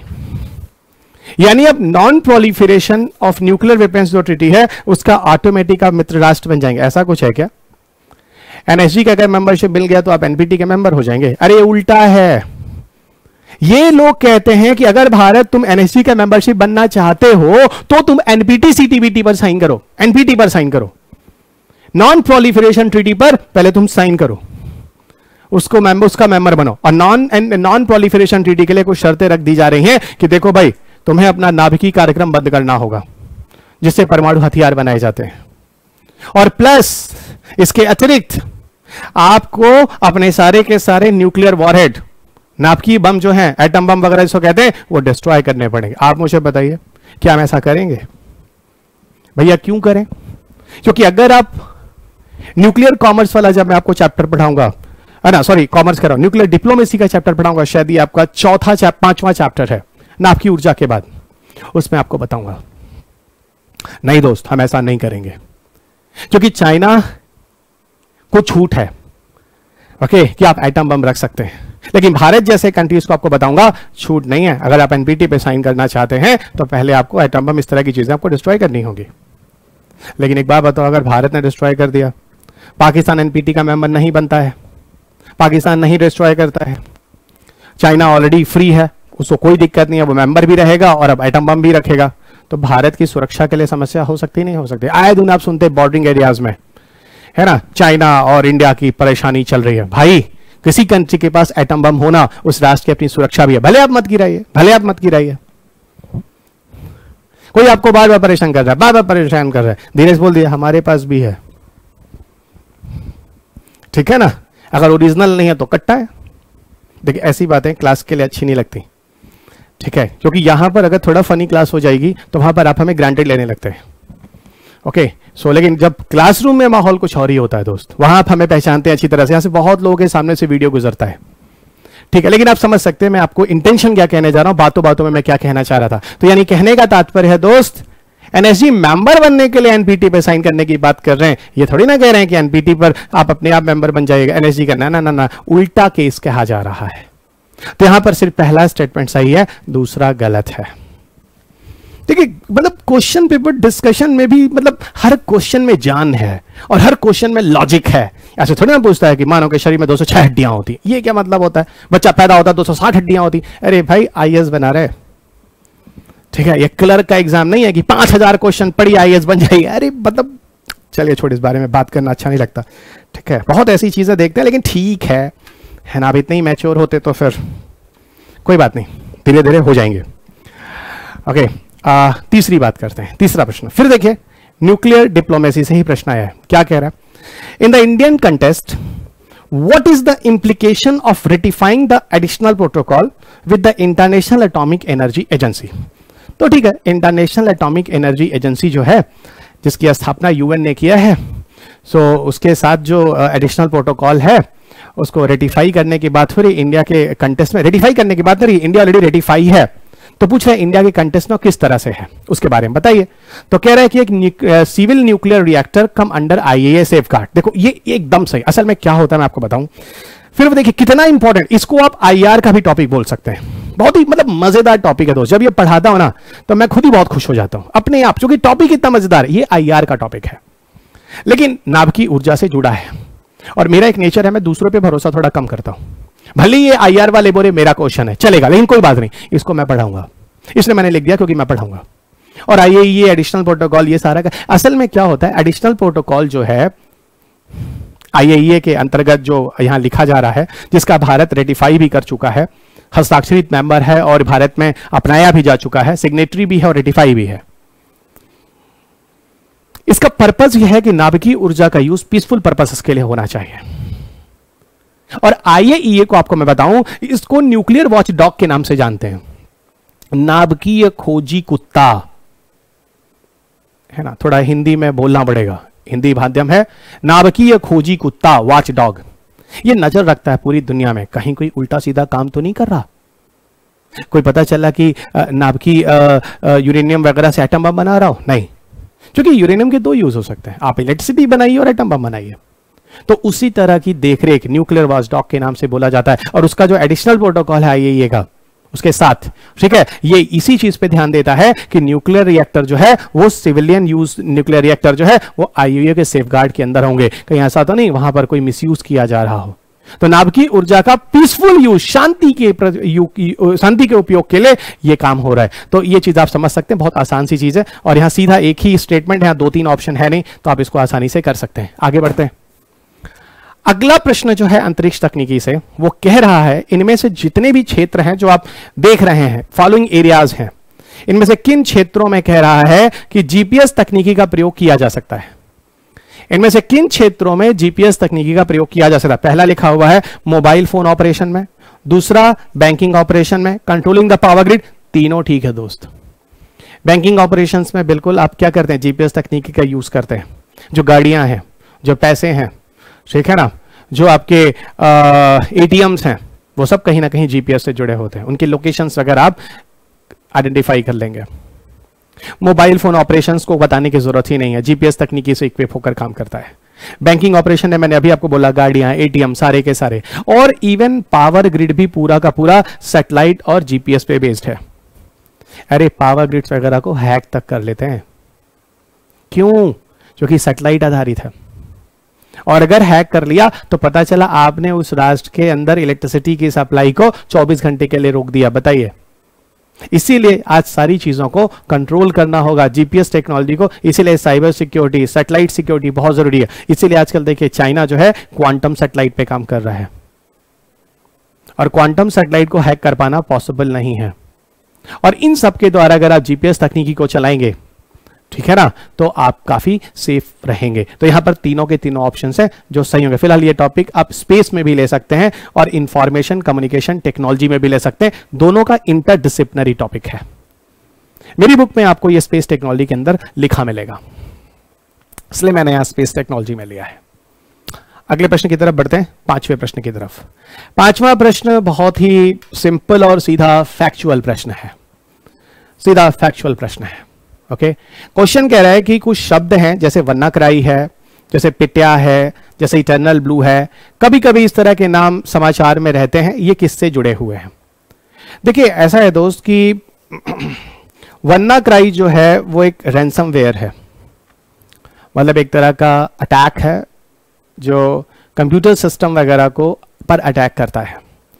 यानी अब non proliferation of nuclear weapons जो ट्रीटी है उसका ऑटोमेटिक आप मित्र राष्ट्र बन जाएंगे। ऐसा कुछ है क्या? एनएसजी का अगर मेंबरशिप मिल गया तो आप एनपीटी के मेंबर हो जाएंगे? अरे उल्टा है। ये लोग कहते हैं कि अगर भारत तुम एनएसजी का मेंबरशिप बनना चाहते हो तो तुम एनपीटी सीटीबीटी पर साइन करो, एनपीटी पर साइन करो, नॉन प्रोलिफरेशन ट्रीटी पर पहले तुम साइन करो, उसको मेंबर उसका मेंबर बनो। और नॉन नॉन प्रोलिफरेशन ट्रीटी के लिए कुछ शर्तें रख दी जा रही हैं कि देखो भाई तुम्हें अपना नाभिकीय कार्यक्रम बंद करना होगा जिससे परमाणु हथियार बनाए जाते हैं, और प्लस इसके अतिरिक्त आपको अपने सारे के सारे न्यूक्लियर वॉरहेड, नाभिकीय बम जो हैं, एटम बम वगैरह जिसको कहते हैं, वो डिस्ट्रॉय करने पड़ेंगे। आप मुझे बताइए क्या हम ऐसा करेंगे? भैया क्यों करें? क्योंकि अगर आप न्यूक्लियर कॉमर्स वाला जब मैं आपको चैप्टर पढ़ाऊंगा, है ना, सॉरी कॉमर्स कर रहा हूं, न्यूक्लियर डिप्लोमेसी का चैप्टर पढ़ाऊंगा, शायद ये आपका चौथा चैप पांचवा चैप्टर है नाभ की ऊर्जा के बाद, उसमें आपको बताऊंगा। नहीं दोस्त, हम ऐसा नहीं करेंगे क्योंकि चाइना को छूट है ओके कि आप एटम बम रख सकते हैं, लेकिन भारत जैसे कंट्रीज को आपको बताऊंगा छूट नहीं है। अगर आप एनपीटी पे साइन करना चाहते हैं तो पहले आपको एटम बम इस तरह की चीजें आपको डिस्ट्रॉय करनी होगी। लेकिन एक बात बताओ, अगर भारत ने डिस्ट्रॉय कर दिया, पाकिस्तान एनपीटी का मेंबर नहीं बनता है, पाकिस्तान नहीं डिस्ट्रॉय करता है, चाइना ऑलरेडी फ्री है, उसको कोई दिक्कत नहीं है, वो मेंबर भी रहेगा और अब एटम बम भी रखेगा, तो भारत की सुरक्षा के लिए समस्या हो सकती नहीं हो सकती? आए दिन आप सुनते बॉर्डरिंग एरियाज में, है ना, चाइना और इंडिया की परेशानी चल रही है। भाई किसी कंट्री के पास एटम बम होना उस राष्ट्र की अपनी सुरक्षा भी है, भले आप मत गिराइए, भले आप मत गिराइए। कोई आपको बार बार परेशान कर रहा है, बार बार परेशान कर रहा है, धीरे से बोल दिया हमारे पास भी है, ठीक है ना। अगर ओरिजिनल नहीं है तो कट्टा है। देखिए ऐसी बातें क्लास के लिए अच्छी नहीं लगती, ठीक है, क्योंकि यहां पर अगर थोड़ा फनी क्लास हो जाएगी तो वहां पर आप हमें ग्रांटेड लेने लगते हैं। ओके सो लेकिन जब क्लासरूम में माहौल कुछ और ही होता है दोस्त, वहां आप हमें पहचानते हैं अच्छी तरह से, यहां से बहुत लोगों के सामने से वीडियो गुजरता है, ठीक है, लेकिन आप समझ सकते हैं मैं आपको इंटेंशन क्या कहने जा रहा हूं, बातों बातों में मैं क्या कहना चाह रहा था। तो यानी कहने का तात्पर्य है दोस्त, एनएसजी मेंबर बनने के लिए एनपीटी पे साइन करने की बात कर रहे हैं, ये थोड़ी ना कह रहे हैं कि एनपीटी पर आप अपने आप मेंबर बन जाइएगा एनएसजी का, ना ना ना ना, उल्टा केस कहा जा रहा है। तो यहां पर सिर्फ पहला स्टेटमेंट सही है, दूसरा गलत है। देखिए मतलब क्वेश्चन पेपर डिस्कशन में भी मतलब हर क्वेश्चन में जान है और हर क्वेश्चन में लॉजिक है। ऐसे थोड़ी ना पूछता है कि मानव के शरीर में दो सौ छह हड्डियां होती, ये क्या मतलब होता है? बच्चा पैदा होता है दो सौ साठ हड्डियां होती, अरे भाई आईएएस बना रहे, ठीक है, ये क्लर्क का एग्जाम नहीं है कि पांच हजार क्वेश्चन पढ़ी आईएएस बन जाएगी। अरे मतलब चलिए छोड़, इस बारे में बात करना अच्छा नहीं लगता, ठीक है, बहुत ऐसी चीजें देखते हैं, लेकिन ठीक है है ना, अब इतने ही मैच्योर होते तो फिर कोई बात नहीं, धीरे धीरे हो जाएंगे। ओके आ, तीसरी बात करते हैं, तीसरा प्रश्न फिर देखिए न्यूक्लियर डिप्लोमेसी से ही प्रश्न आया है। क्या कह रहा है? In the Indian contest what is the implication of ratifying the additional protocol with the International Atomic Energy Agency. तो ठीक है, इंटरनेशनल एटॉमिक एनर्जी एजेंसी जो है जिसकी स्थापना यूएन ने किया है, सो so, उसके साथ जो एडिशनल uh, प्रोटोकॉल है उसको रेटिफाई करने के बाद फिर इंडिया के कंटेस्ट में, रेटिफाई करने के बाद फिर इंडिया ऑलरेडी रेटिफाई है, तो पूछ रहे हैं इंडिया के कंटेस्ट में किस तरह से है उसके बारे में बताइए। तो कह रहा है कि एक civil nuclear reactor come under IAEA safeguard. देखो ये एकदम सही, असल में क्या होता है मैं आपको बताऊं, फिर वो देखिए कितना इंपॉर्टेंट, इसको आप आईआर का भी टॉपिक बोल सकते हैं। बहुत ही मतलब मजेदार टॉपिक है दोस्त, जब ये पढ़ाता हूं ना तो मैं खुद ही बहुत खुश हो जाता हूं अपने आप, क्योंकि टॉपिक इतना मजेदार है। ये आईआर का टॉपिक है लेकिन नाभिकीय ऊर्जा से जुड़ा है, और मेरा एक नेचर है मैं दूसरों पे भरोसा थोड़ा कम करता हूं। भले ये आईआर वाले बोले मेरा क्वेश्चन है चलेगा, लेकिन कोई बात नहीं, इसको मैं पढ़ाऊंगा, इसलिए मैंने लिख दिया क्योंकि मैं पढ़ाऊंगा। और आईएईए एडिशनल प्रोटोकॉल ये सारा का असल में क्या होता है, एडिशनल प्रोटोकॉल जो है आईएईए के अंतर्गत जो यहां लिखा जा रहा है, जिसका भारत रेटिफाई भी कर चुका है, हस्ताक्षरित मेंबर है और भारत में अपनाया भी जा चुका है, सिग्नेटरी भी है और रेटिफाई भी है। इसका पर्पस यह है कि नाभिकीय ऊर्जा का यूज पीसफुल पर्पसेस के लिए होना चाहिए। और आईएईए को आपको मैं बताऊं, इसको न्यूक्लियर वॉच डॉग के नाम से जानते हैं, नाभिकीय खोजी कुत्ता है ना, थोड़ा हिंदी में बोलना पड़ेगा, हिंदी माध्यम है, नाभिकीय खोजी कुत्ता वॉच डॉग। ये नजर रखता है पूरी दुनिया में कहीं कोई उल्टा सीधा काम तो नहीं कर रहा, कोई पता चला कि नाभिकीय यूरेनियम वगैरह से एटम बम बना रहा हो, नहीं, क्योंकि यूरेनियम के दो यूज हो सकते हैं, आप इलेक्ट्रिसिटी बनाइए और एटम बम बनाइए। तो उसी तरह की देखरेख न्यूक्लियर वॉच डॉग के नाम से बोला जाता है। और उसका जो एडिशनल प्रोटोकॉल है आईएईए का, उसके साथ ठीक है, ये इसी चीज पे ध्यान देता है कि न्यूक्लियर रिएक्टर जो है वो सिविलियन यूज न्यूक्लियर रिएक्टर जो है वो आईएईए के सेफगार्ड के अंदर होंगे, कहीं ऐसा तो नहीं वहां पर कोई मिसयूज किया जा रहा हो। तो नाभिकीय ऊर्जा का पीसफुल यूज, शांति के शांति के उपयोग के लिए ये काम हो रहा है। तो ये चीज आप समझ सकते हैं, बहुत आसान सी चीज है। और यहां सीधा एक ही स्टेटमेंट है, दो तीन ऑप्शन है नहीं, तो आप इसको आसानी से कर सकते हैं। आगे बढ़ते हैं। अगला प्रश्न जो है अंतरिक्ष तकनीकी से, वो कह रहा है इनमें से जितने भी क्षेत्र हैं जो आप देख रहे हैं, फॉलोइंग एरियाज हैं, इनमें से किन क्षेत्रों में कह रहा है कि जीपीएस तकनीकी का प्रयोग किया जा सकता है। इनमें से किन क्षेत्रों में जीपीएस तकनीकी का प्रयोग किया जा सकता है। पहला लिखा हुआ है मोबाइल फोन ऑपरेशन में, दूसरा बैंकिंग ऑपरेशन में, कंट्रोलिंग द पावर ग्रिड। तीनों ठीक है दोस्त। बैंकिंग ऑपरेशंस में बिल्कुल आप क्या करते हैं, जीपीएस तकनीकी का यूज करते हैं। जो गाड़ियां हैं, जो पैसे हैं, ठीक है ना, जो आपके एटीएम्स हैं, वो सब कहीं ना कहीं जीपीएस से जुड़े होते हैं, उनकी लोकेशंस वगैरह आप आइडेंटिफाई कर लेंगे। मोबाइल फोन ऑपरेशंस को बताने की जरूरत ही नहीं है, जीपीएस तकनीकी से इक्विप होकर काम करता है। बैंकिंग ऑपरेशन है, मैंने अभी आपको बोला, गाड़ियां, एटीएम, सारे के सारे। और इवन पावर ग्रिड भी पूरा का पूरा सैटेलाइट और जीपीएस पे बेस्ड है। अरे पावर ग्रिड्स वगैरह को हैक तक कर लेते हैं, क्यों? क्योंकि सैटेलाइट आधारित है। और अगर हैक कर लिया तो पता चला आपने उस राष्ट्र के अंदर इलेक्ट्रिसिटी की सप्लाई को चौबीस घंटे के लिए रोक दिया, बताइए। इसीलिए आज सारी चीजों को कंट्रोल करना होगा, जीपीएस टेक्नोलॉजी को। इसीलिए साइबर सिक्योरिटी, सैटेलाइट सिक्योरिटी बहुत जरूरी है। इसीलिए आजकल देखिए चाइना जो है क्वांटम सैटेलाइट पे काम कर रहा है, और क्वांटम सैटेलाइट को हैक कर पाना पॉसिबल नहीं है। और इन सब के द्वारा अगर आप जीपीएस तकनीकी को चलाएंगे, ठीक है ना, तो आप काफी सेफ रहेंगे। तो यहां पर तीनों के तीनों ऑप्शंस हैं जो सही होंगे। फिलहाल ये टॉपिक आप स्पेस में भी ले सकते हैं और इंफॉर्मेशन कम्युनिकेशन टेक्नोलॉजी में भी ले सकते हैं, दोनों का इंटरडिसिप्लिनरी टॉपिक है। मेरी बुक में आपको ये स्पेस टेक्नोलॉजी के अंदर लिखा मिलेगा, इसलिए मैंने यहां स्पेस टेक्नोलॉजी में लिया है। अगले प्रश्न की तरफ बढ़ते हैं, पांचवें प्रश्न की तरफ। पांचवा प्रश्न बहुत ही सिंपल और सीधा फैक्चुअल प्रश्न है, सीधा फैक्चुअल प्रश्न है। ओके, क्वेश्चन कह रहा है कि कुछ शब्द हैं जैसे वन्नाक्राई है, जैसे पिट्या है, जैसे इटर्नल ब्लू है, कभी कभी इस तरह के नाम समाचार में रहते हैं, ये किससे जुड़े हुए हैं? देखिए ऐसा है दोस्त कि वन्नाक्राई जो है वो एक रैंसमवेयर है, मतलब एक तरह का अटैक है जो कंप्यूटर सिस्टम वगैरह को पर अटैक करता है।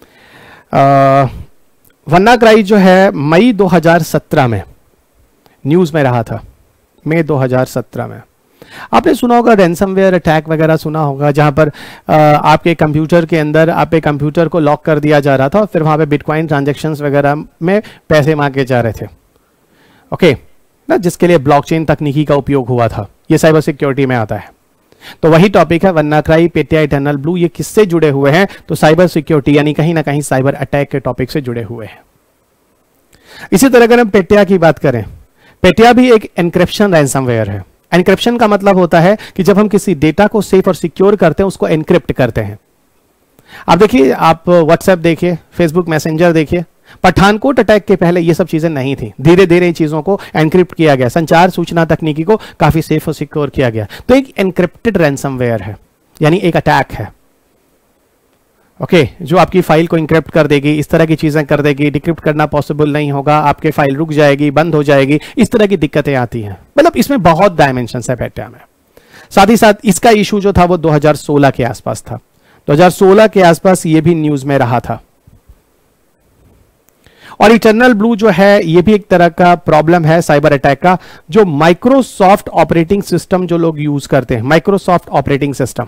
वन्नाक्राई जो है मई दो हज़ार सत्रह में न्यूज में रहा था, मई दो हज़ार सत्रह में। आपने सुना होगा रैंसमवेयर अटैक वगैरह सुना होगा, जहां पर आ, आपके कंप्यूटर के अंदर आपके कंप्यूटर को लॉक कर दिया जा रहा था और फिर वहां पे बिटकॉइन ट्रांजैक्शंस वगैरह में पैसे मांगे जा रहे थे। ओके ना, जिसके लिए ब्लॉकचेन तकनीकी का उपयोग हुआ था, ये साइबर सिक्योरिटी में आता है। तो वही टॉपिक है वन्नाक्राई, पेट्या, इटर्नल ब्लू, ये किससे जुड़े हुए हैं? तो साइबर सिक्योरिटी यानी कहीं ना कहीं साइबर अटैक के टॉपिक से जुड़े हुए हैं। इसी तरह अगर हम पेट्या की बात करें, पेट्या भी एक एन्क्रिप्शन रैंसमवेयर है। एनक्रिप्शन का मतलब होता है कि जब हम किसी डेटा को सेफ और सिक्योर करते हैं, उसको एनक्रिप्ट करते हैं। आप देखिए, आप व्हाट्सएप देखिए, फेसबुक मैसेंजर देखिए, पठानकोट अटैक के पहले ये सब चीजें नहीं थी। धीरे धीरे इन चीजों को एनक्रिप्ट किया गया, संचार सूचना तकनीकी को काफी सेफ और सिक्योर किया गया। तो एक एनक्रिप्टेड रैंसमवेयर है, यानी एक अटैक है, ओके okay, जो आपकी फाइल को इंक्रिप्ट कर देगी, इस तरह की चीजें कर देगी, डिक्रिप्ट करना पॉसिबल नहीं होगा, आपके फाइल रुक जाएगी, बंद हो जाएगी, इस तरह की दिक्कतें आती हैं। मतलब इसमें बहुत डायमेंशंस है पेट्या में। साथ ही साथ इसका इशू जो था वो दो हज़ार सोलह के आसपास था। दो हज़ार सोलह के आसपास ये भी न्यूज में रहा था। और इटर्नल ब्लू जो है ये भी एक तरह का प्रॉब्लम है साइबर अटैक का, जो माइक्रोसॉफ्ट ऑपरेटिंग सिस्टम जो लोग यूज करते हैं, Microsoft operating system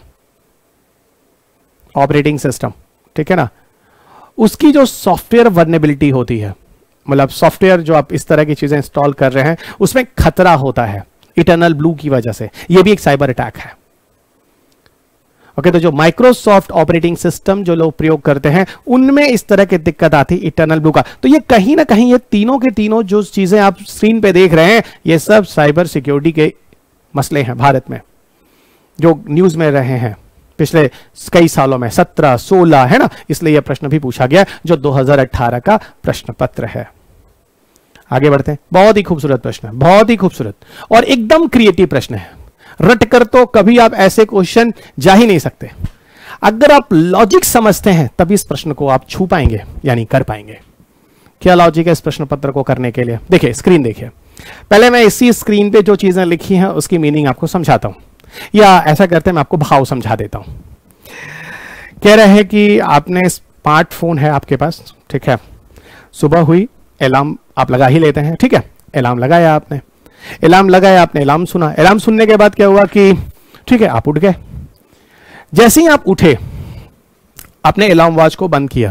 operating system ठीक है ना, उसकी जो सॉफ्टवेयर वर्नेबिलिटी होती है, मतलब सॉफ्टवेयर जो आप इस तरह की चीजें इंस्टॉल कर रहे हैं उसमें खतरा होता है इटर्नल ब्लू की वजह से। यह भी एक साइबर अटैक है। ओके, तो जो माइक्रोसॉफ्ट ऑपरेटिंग सिस्टम जो लोग प्रयोग करते हैं उनमें इस तरह की दिक्कत आती इटर्नल ब्लू का। तो ये कहीं ना कहीं ये तीनों के तीनों जो चीजें आप स्क्रीन पे देख रहे हैं ये सब साइबर सिक्योरिटी के मसले हैं भारत में, जो न्यूज में रहे हैं पिछले कई सालों में, सत्रह सोलह है ना। इसलिए यह प्रश्न भी पूछा गया जो दो हज़ार अठारह का प्रश्न पत्र है। आगे बढ़ते हैं। बहुत ही खूबसूरत प्रश्न है, बहुत ही खूबसूरत और एकदम क्रिएटिव प्रश्न है। रट कर तो कभी आप ऐसे क्वेश्चन जा ही नहीं सकते। अगर आप लॉजिक समझते हैं तभी इस प्रश्न को आप छू पाएंगे, यानी कर पाएंगे। क्या लॉजिक है इस प्रश्न पत्र को करने के लिए? देखिए स्क्रीन देखिए। पहले मैं इसी स्क्रीन पे जो चीजें लिखी हैं उसकी मीनिंग आपको समझाता हूं, या ऐसा करते हैं मैं आपको भाव समझा देता हूं। कह रहे हैं कि आपने स्मार्टफोन है आपके पास, ठीक है, सुबह हुई, अलार्म आप लगा ही लेते हैं, ठीक है, अलार्म लगाया आपने, अलार्म लगाया आपने, अलार्म सुना, अलार्म सुनने के बाद क्या हुआ कि ठीक है आप उठ गए। जैसे ही आप उठे आपने अलार्म वॉच को बंद किया,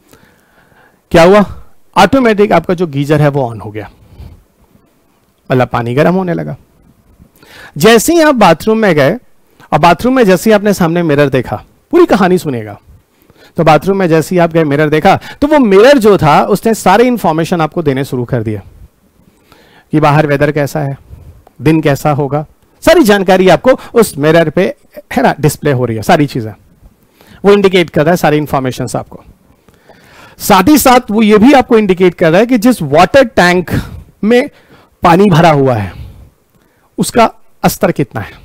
क्या हुआ? ऑटोमेटिक आपका जो गीजर है वो ऑन हो गया, मतलब पानी गर्म होने लगा। जैसे ही आप बाथरूम में गए और बाथरूम में जैसे ही आपने सामने मिरर देखा, पूरी कहानी सुनेगा, तो बाथरूम में जैसे ही आप गए मिरर देखा तो वो मिरर जो था उसने सारी इंफॉर्मेशन आपको देने शुरू कर दिया कि बाहर वेदर कैसा है, दिन कैसा होगा, सारी जानकारी आपको उस मिरर पे है ना डिस्प्ले हो रही है। सारी चीजें वो इंडिकेट कर रहा है, सारी इंफॉर्मेशन आपको। साथ ही साथ वो ये भी आपको इंडिकेट कर रहा है कि जिस वाटर टैंक में पानी भरा हुआ है उसका स्तर कितना है,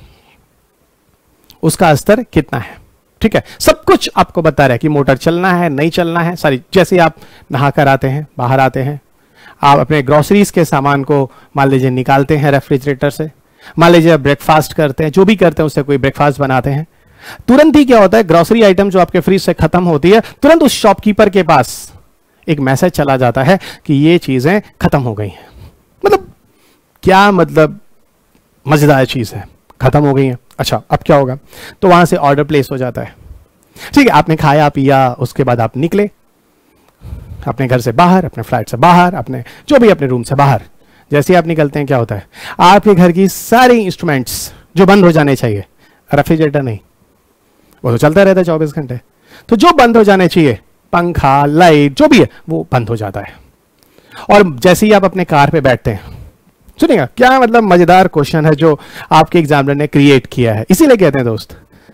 उसका स्तर कितना है, ठीक है। सब कुछ आपको बता रहा है कि मोटर चलना है नहीं चलना है, सारी। जैसे आप नहा कर आते हैं, बाहर आते हैं, आप अपने ग्रोसरीज के सामान को मान लीजिए निकालते हैं रेफ्रिजरेटर से, मान लीजिए आप ब्रेकफास्ट करते हैं, जो भी करते हैं उससे कोई ब्रेकफास्ट बनाते हैं, तुरंत ही क्या होता है, ग्रोसरी आइटम जो आपके फ्रिज से खत्म होती है, तुरंत उस शॉपकीपर के पास एक मैसेज चला जाता है कि ये चीजें खत्म हो गई हैं। मतलब क्या मतलब मजेदार चीज है, खत्म हो गई है। अच्छा अब क्या होगा, तो वहां से ऑर्डर प्लेस हो जाता है, ठीक है। आपने खाया पिया, उसके बाद आप निकले अपने घर से बाहर, अपने फ्लैट से बाहर, अपने जो भी अपने रूम से बाहर। जैसे ही आप निकलते हैं क्या होता है, आपके घर की सारी इंस्ट्रूमेंट्स जो बंद हो जाने चाहिए, रेफ्रिजरेटर नहीं, वो तो चलता रहता है चौबीस घंटे, तो जो बंद हो जाने चाहिए, पंखा लाइट जो भी है वो बंद हो जाता है। और जैसे ही आप अपने कार पे बैठते हैं, सुनिएगा क्या मतलब मजेदार क्वेश्चन है जो आपके एग्जामिनर ने क्रिएट किया है, इसीलिए कहते हैं दोस्त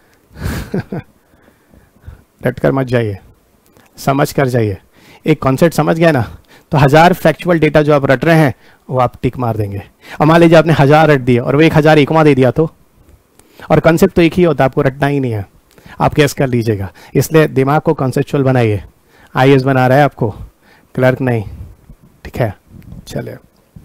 रट कर मत जाइए, समझ कर जाइए। एक कॉन्सेप्ट समझ गया ना तो हजार फैक्चुअल डेटा जो आप रट रहे हैं वो आप टिक मार देंगे। और मान लीजिए आपने हजार रट दिए और वो एक हजार एकवा दे दिया तो, और कॉन्सेप्ट तो एक ही होता है, आपको रटना ही नहीं है, आप कैसे कर लीजिएगा। इसलिए दिमाग को कॉन्सेप्चुअल बनाइए। आई ए एस बना रहा है आपको, क्लर्क नहीं, ठीक है। चलिए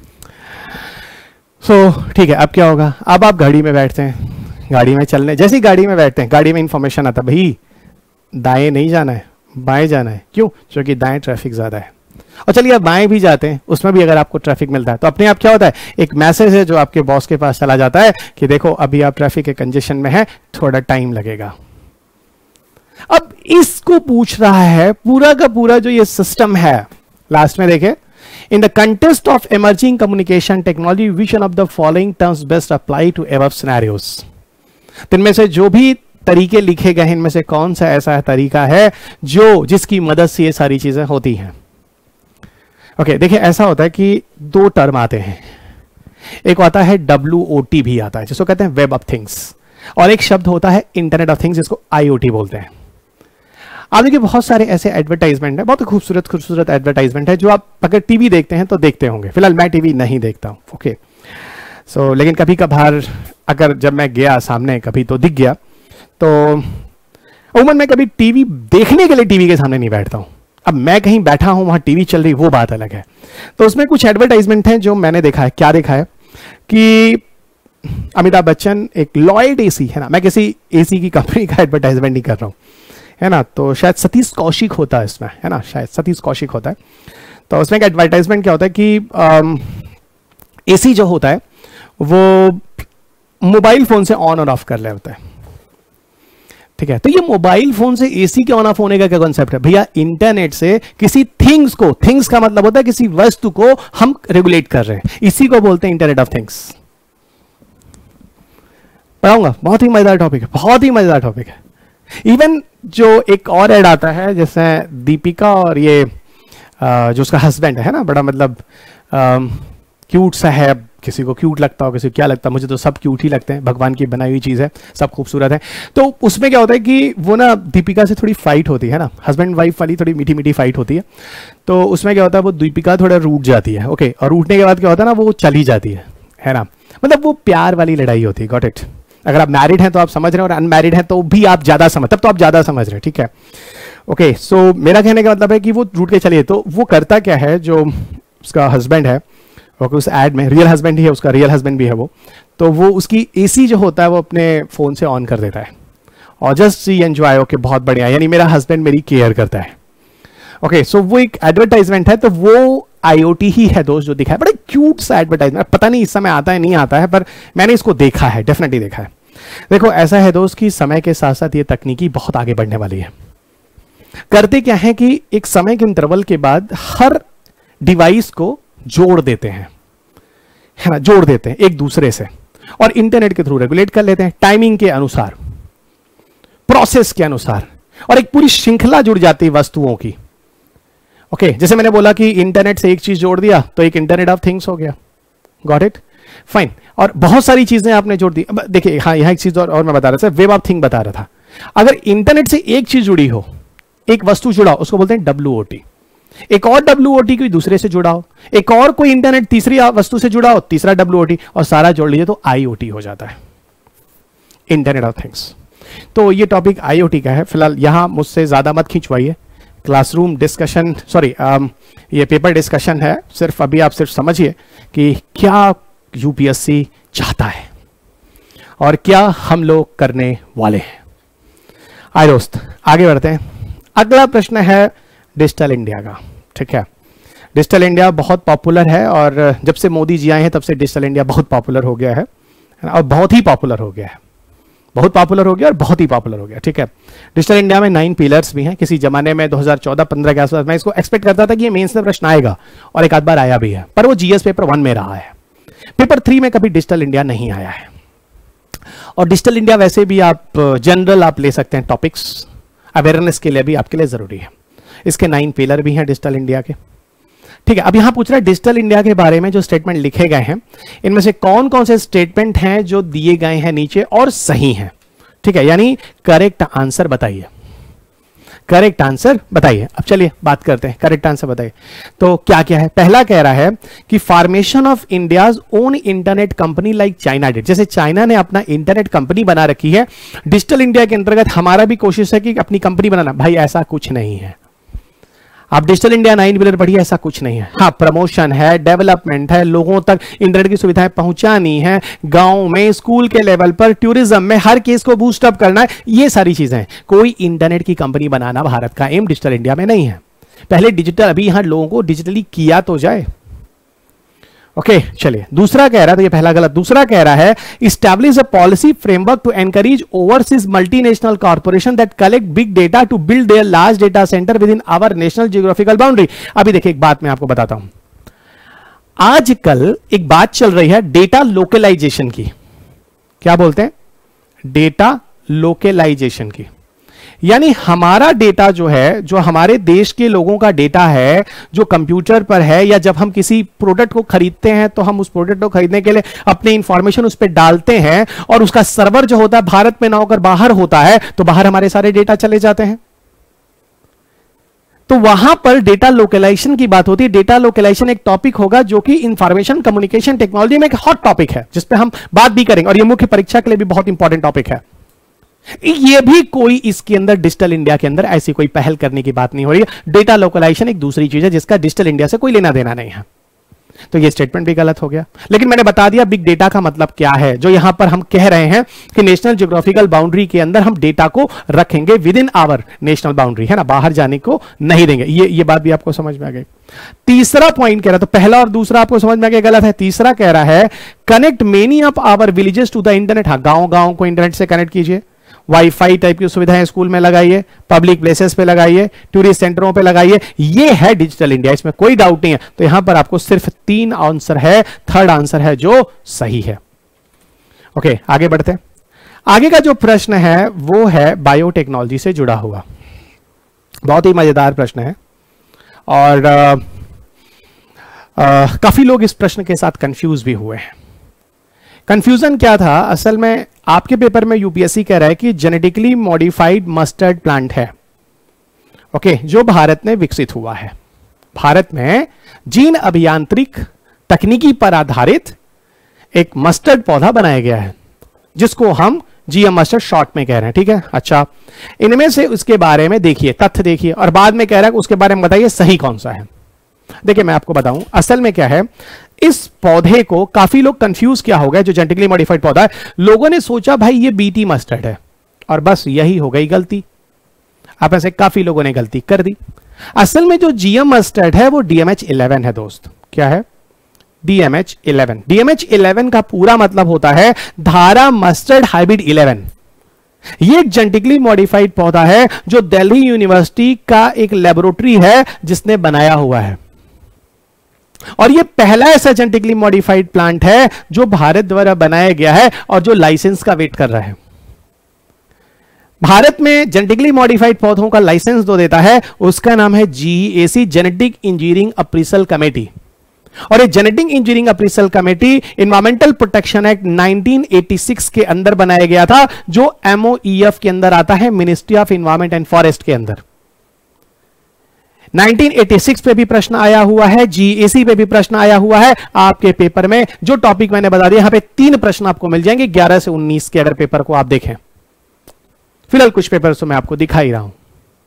सो so, ठीक है। अब क्या होगा, अब आप गाड़ी में बैठते हैं, गाड़ी में चलने, जैसे ही गाड़ी में बैठते हैं गाड़ी में इंफॉर्मेशन आता है, भाई दाएं नहीं जाना है बाएं जाना है। क्यों? क्योंकि दाएं ट्रैफिक ज्यादा है। और चलिए आप बाएं भी जाते हैं, उसमें भी अगर आपको ट्रैफिक मिलता है तो अपने आप क्या होता है, एक मैसेज है जो आपके बॉस के पास चला जाता है कि देखो अभी आप ट्रैफिक के कंजेशन में है, थोड़ा टाइम लगेगा। अब इसको पूछ रहा है पूरा का पूरा जो ये सिस्टम है, लास्ट में देखे, in the context of emerging communication technology which one of the following terms best apply to above scenarios। तो इनमें से जो भी तरीके लिखे गए हैं इनमें से कौन सा ऐसा तरीका है जो जिसकी मदद से ये सारी चीजें होती हैं। ओके okay, देखिए ऐसा होता है कि दो टर्म आते हैं, एक आता है डब्ल्यू ओ टी भी आता है, जिसको कहते हैं वेब ऑफ थिंग्स, और एक शब्द होता है इंटरनेट ऑफ थिंग्स, जिसको आई ओ टी बोलते हैं। आप देखिए बहुत सारे ऐसे एडवर्टाइजमेंट है, बहुत खूबसूरत खूबसूरत एडवर्टाइजमेंट है, जो आप अगर टीवी देखते हैं तो देखते होंगे। फिलहाल मैं टीवी नहीं देखता हूँ, ओके सो, लेकिन कभी कभार अगर जब मैं गया सामने कभी तो दिख गया, तो उमन मैं कभी टीवी देखने के लिए टीवी के सामने नहीं बैठता हूँ। अब मैं कहीं बैठा हूँ, वहां टीवी चल रही, वो बात अलग है। तो उसमें कुछ एडवर्टाइजमेंट है जो मैंने देखा है। क्या देखा है कि अमिताभ बच्चन एक लॉयड एसी है ना, मैं किसी एसी की कंपनी का एडवर्टाइजमेंट नहीं कर रहा हूँ, है ना, तो शायद सतीश कौशिक होता है इसमें, है ना, शायद सतीश कौशिक होता है। तो उसमें एक एडवर्टाइजमेंट क्या होता है कि एसी जो होता है वो मोबाइल फोन से ऑन और ऑफ कर ले होता है, ठीक है। तो ये मोबाइल फोन से एसी के ऑन ऑफ होने का क्या कॉन्सेप्ट है भैया? इंटरनेट से किसी थिंग्स को, थिंग्स का मतलब होता है किसी वस्तु को हम रेगुलेट कर रहे हैं, इसी को बोलते हैं इंटरनेट ऑफ थिंग्स। पढ़ाऊंगा, बहुत ही मजेदार टॉपिक है, बहुत ही मजेदार टॉपिक है। इवन जो एक और ऐड आता है जैसे दीपिका और ये आ, जो उसका हस्बैंड है ना, बड़ा मतलब क्यूट सा है, किसी को क्यूट लगता हो, किसी को क्या लगता है, मुझे तो सब क्यूट ही लगते हैं, भगवान की बनाई हुई चीज़ है, सब खूबसूरत है। तो उसमें क्या होता है कि वो ना दीपिका से थोड़ी फाइट होती है ना, हस्बैंड वाइफ वाली थोड़ी मीठी मीठी फाइट होती है। तो उसमें क्या होता है, वो दीपिका थोड़ा रूठ जाती है, ओके, और रूठने के बाद क्या होता है ना, वो चली जाती है, है ना, मतलब वो प्यार वाली लड़ाई होती है। Got it? अगर आप मैरिड हैं तो आप समझ रहे हैं, और अनमैरिड हैं तो भी आप ज्यादा समझ, तब तो आप ज्यादा समझ रहे हैं, ठीक है, ओके। सो मेरा कहने का मतलब है कि वो रूठ के चलिए, तो वो करता क्या है, जो उसका हस्बैंड है, ओके, उस एड में रियल हस्बैंड ही है, उसका रियल हस्बैंड भी है वो, तो वो उसकी एसी जो होता है वो अपने फोन से ऑन कर देता है, और जस्ट सी एंजॉय, ओके, बहुत बढ़िया, यानी मेरा हस्बैंड मेरी केयर करता है, ओके। सो वो एक एडवर्टाइजमेंट है, तो वो आईओटी ही है दोस्त जो दिखा है, बड़ा क्यूट सा एडवर्टाइजमेंट, पता नहीं इस समय आता है नहीं आता है, पर मैंने इसको देखा है, डेफिनेटली देखा है। देखो ऐसा है दोस्त कि समय के साथ साथ ये तकनीकी बहुत आगे बढ़ने वाली है। करते क्या है कि एक समय के इंटरवल के बाद हर डिवाइस को जोड़ देते हैं, है ना, जोड़ देते हैं एक दूसरे से, और इंटरनेट के थ्रू रेगुलेट कर लेते हैं टाइमिंग के अनुसार, प्रोसेस के अनुसार, और एक पूरी श्रृंखला जुड़ जाती है वस्तुओं की, ओके okay, जैसे मैंने बोला कि इंटरनेट से एक चीज जोड़ दिया तो एक इंटरनेट ऑफ थिंग्स हो गया। Got it? फाइन। और बहुत सारी चीजें आपने जोड़ दी। देखिए हाँ, यहां एक चीज और, और मैं बता रहा था, वेब ऑफ थिंग बता रहा था। अगर इंटरनेट से एक चीज जुड़ी हो, एक वस्तु जुड़ा हो, उसको बोलते हैं डब्ल्यू ओ टी। एक और डब्ल्यू ओ टी कोई दूसरे से जुड़ा हो, एक और कोई इंटरनेट तीसरी वस्तु से जुड़ा हो, तीसरा डब्ल्यू ओ टी, और सारा जोड़ लीजिए तो आई ओ टी हो जाता है, इंटरनेट ऑफ थिंग्स। तो ये टॉपिक आई ओ टी का है। फिलहाल यहां मुझसे ज्यादा मत खिंचवाइए, क्लासरूम डिस्कशन, सॉरी ये पेपर डिस्कशन है, सिर्फ अभी आप सिर्फ समझिए कि क्या यूपीएससी चाहता है और क्या हम लोग करने वाले हैं। आए दोस्त आगे बढ़ते हैं। अगला प्रश्न है डिजिटल इंडिया का, ठीक है। डिजिटल इंडिया बहुत पॉपुलर है, और जब से मोदी जी आए हैं तब से डिजिटल इंडिया बहुत पॉपुलर हो गया है, और बहुत ही पॉपुलर हो गया है, बहुत पॉपुलर हो गया और बहुत ही पॉपुलर हो गया, ठीक है। डिजिटल इंडिया में नाइन पिलर्स भी हैं। किसी जमाने में दो हज़ार चौदह पंद्रह के आसपास मैं इसको एक्सपेक्ट करता था कि ये मेंस में प्रश्न आएगा, और एक आध बार आया भी है, पर वो जीएस पेपर वन में रहा है। पेपर थ्री में कभी डिजिटल इंडिया नहीं आया है। और डिजिटल इंडिया वैसे भी आप जनरल आप ले सकते हैं, टॉपिक्स अवेयरनेस के लिए भी आपके लिए जरूरी है। इसके नाइन पिलर भी हैं डिजिटल इंडिया के, ठीक है। अब यहां पूछ रहा है डिजिटल इंडिया के बारे में जो स्टेटमेंट लिखे गए हैं, इनमें से कौन कौन से स्टेटमेंट हैं जो दिए गए हैं नीचे और सही हैं, ठीक है, यानी करेक्ट आंसर बताइए, करेक्ट आंसर बताइए। अब चलिए बात करते हैं, करेक्ट आंसर बताइए। तो क्या क्या है? पहला कह रहा है कि formation of India's own internet company like China did. जैसे चाइना ने अपना इंटरनेट कंपनी बना रखी है, डिजिटल इंडिया के अंतर्गत हमारा भी कोशिश है कि अपनी कंपनी बनाना। भाई ऐसा कुछ नहीं है। आप डिजिटल इंडिया नाइन पिलर पढ़िए, ऐसा कुछ नहीं है। हाँ, प्रमोशन है, डेवलपमेंट है, लोगों तक इंटरनेट की सुविधाएं पहुंचानी है, गांव में, स्कूल के लेवल पर, टूरिज्म में, हर केस को बूस्ट अप करना है, ये सारी चीजें हैं। कोई इंटरनेट की कंपनी बनाना भारत का एम डिजिटल इंडिया में नहीं है। पहले डिजिटल, अभी यहां लोगों को डिजिटली किया तो जाए। ओके okay, चलिए दूसरा कह रहा था, ये पहला गलत। दूसरा कह रहा है establish a policy framework to encourage overseas multinational corporation that collect big data to build their large data centre within our national geographical boundary. अभी देखिए एक बात मैं आपको बताता हूं, आजकल एक बात चल रही है डेटा लोकलाइजेशन की। क्या बोलते हैं? डेटा लोकलाइजेशन की। यानी हमारा डेटा जो है, जो हमारे देश के लोगों का डेटा है, जो कंप्यूटर पर है, या जब हम किसी प्रोडक्ट को खरीदते हैं तो हम उस प्रोडक्ट को खरीदने के लिए अपनी इंफॉर्मेशन उस पर डालते हैं, और उसका सर्वर जो होता है भारत में ना होकर बाहर होता है, तो बाहर हमारे सारे डेटा चले जाते हैं। तो वहां पर डेटा लोकलाइजेशन की बात होती है। डेटा लोकलाइजेशन एक टॉपिक होगा जो कि इंफॉर्मेशन कम्युनिकेशन टेक्नोलॉजी में एक हॉट टॉपिक है, जिस पे हम बात भी करेंगे, और ये मुख्य परीक्षा के लिए भी बहुत इंपॉर्टेंट टॉपिक है। ये भी कोई इसके अंदर डिजिटल इंडिया के अंदर ऐसी कोई पहल करने की बात नहीं हो रही है। डेटा लोकलाइजेशन एक दूसरी चीज है जिसका डिजिटल इंडिया से कोई लेना देना नहीं है। तो ये स्टेटमेंट भी गलत हो गया। लेकिन मैंने बता दिया बिग डेटा का मतलब क्या है। जो यहां पर हम कह रहे हैं कि नेशनल ज्योग्राफिकल बाउंड्री के अंदर हम डेटा को रखेंगे within our national boundary, है ना, बाहर जाने को नहीं देंगे। ये ये बात भी आपको समझ में आ गई। तीसरा पॉइंट कह रहा, तो पहला और दूसरा आपको समझ में आ गया गलत है। तीसरा कह रहा है connect many of our villages to the internet. हाँ, गांव गांव को इंटरनेट से कनेक्ट कीजिए, वाईफाई टाइप की सुविधाएं स्कूल में लगाइए, पब्लिक प्लेसेस पे लगाइए, टूरिस्ट सेंटरों पे लगाइए। ये है डिजिटल इंडिया, इसमें कोई डाउट नहीं है। तो यहां पर आपको सिर्फ तीन आंसर है, थर्ड आंसर है जो सही है। ओके, आगे बढ़ते हैं। आगे का जो प्रश्न है वो है बायोटेक्नोलॉजी से जुड़ा हुआ। बहुत ही मजेदार प्रश्न है, और आ, आ, काफी लोग इस प्रश्न के साथ कंफ्यूज भी हुए हैं। कंफ्यूजन क्या था असल में, आपके पेपर में यूपीएससी कह रहा है कि जेनेटिकली मॉडिफाइड मस्टर्ड प्लांट है, ओके, जो भारत में विकसित हुआ है। भारत में जीन अभियांत्रिक तकनीकी पर आधारित एक मस्टर्ड पौधा बनाया गया है, जिसको हम जीएम मस्टर्ड शॉर्ट में कह रहे हैं, ठीक है। अच्छा, इनमें से उसके बारे में देखिए, तथ्य देखिए, और बाद में कह रहा है कि उसके बारे में बताइए सही कौन सा है। देखिए, मैं आपको बताऊं असल में क्या है। इस पौधे को काफी लोग कंफ्यूज क्या हो गए, जो जेनेटिकली मॉडिफाइड पौधा है, लोगों ने सोचा भाई ये बीटी मस्टर्ड है, और बस यही हो गई गलती। आप ऐसे काफी लोगों ने गलती कर दी। असल में जो जीएम मस्टर्ड है वो डीएमएच इलेवन है दोस्त। क्या है? DMH eleven. डीएमएच इलेवन का पूरा मतलब होता है धारा मस्टर्ड हाइब्रिड इलेवन। ये एक जेनेटिकली मॉडिफाइड पौधा है जो दिल्ली यूनिवर्सिटी का एक लेबोरेटरी है जिसने बनाया हुआ है, और ये पहला ऐसा जेनेटिकली मॉडिफाइड प्लांट है जो भारत द्वारा बनाया गया है और जो लाइसेंस का वेट कर रहा है। भारत में जेनेटिकली मॉडिफाइड पौधों का लाइसेंस दो देता है, उसका नाम है GEAC, genetic engineering appraisal committee. और ये genetic engineering appraisal committee environmental protection act nineteen eighty six के अंदर बनाया गया था, जो एमओईएफ के अंदर आता है, ministry of environment and forest के अंदर। नाइनटीन एटी सिक्स पे भी प्रश्न आया हुआ है, जीएसी पे भी प्रश्न आया हुआ है। आपके पेपर में जो टॉपिक मैंने बता दिया, यहां पे तीन प्रश्न आपको मिल जाएंगे ग्यारह से उन्नीस के, अगर पेपर को आप देखें। फिलहाल कुछ पेपर तो मैं आपको दिखा ही रहा हूं,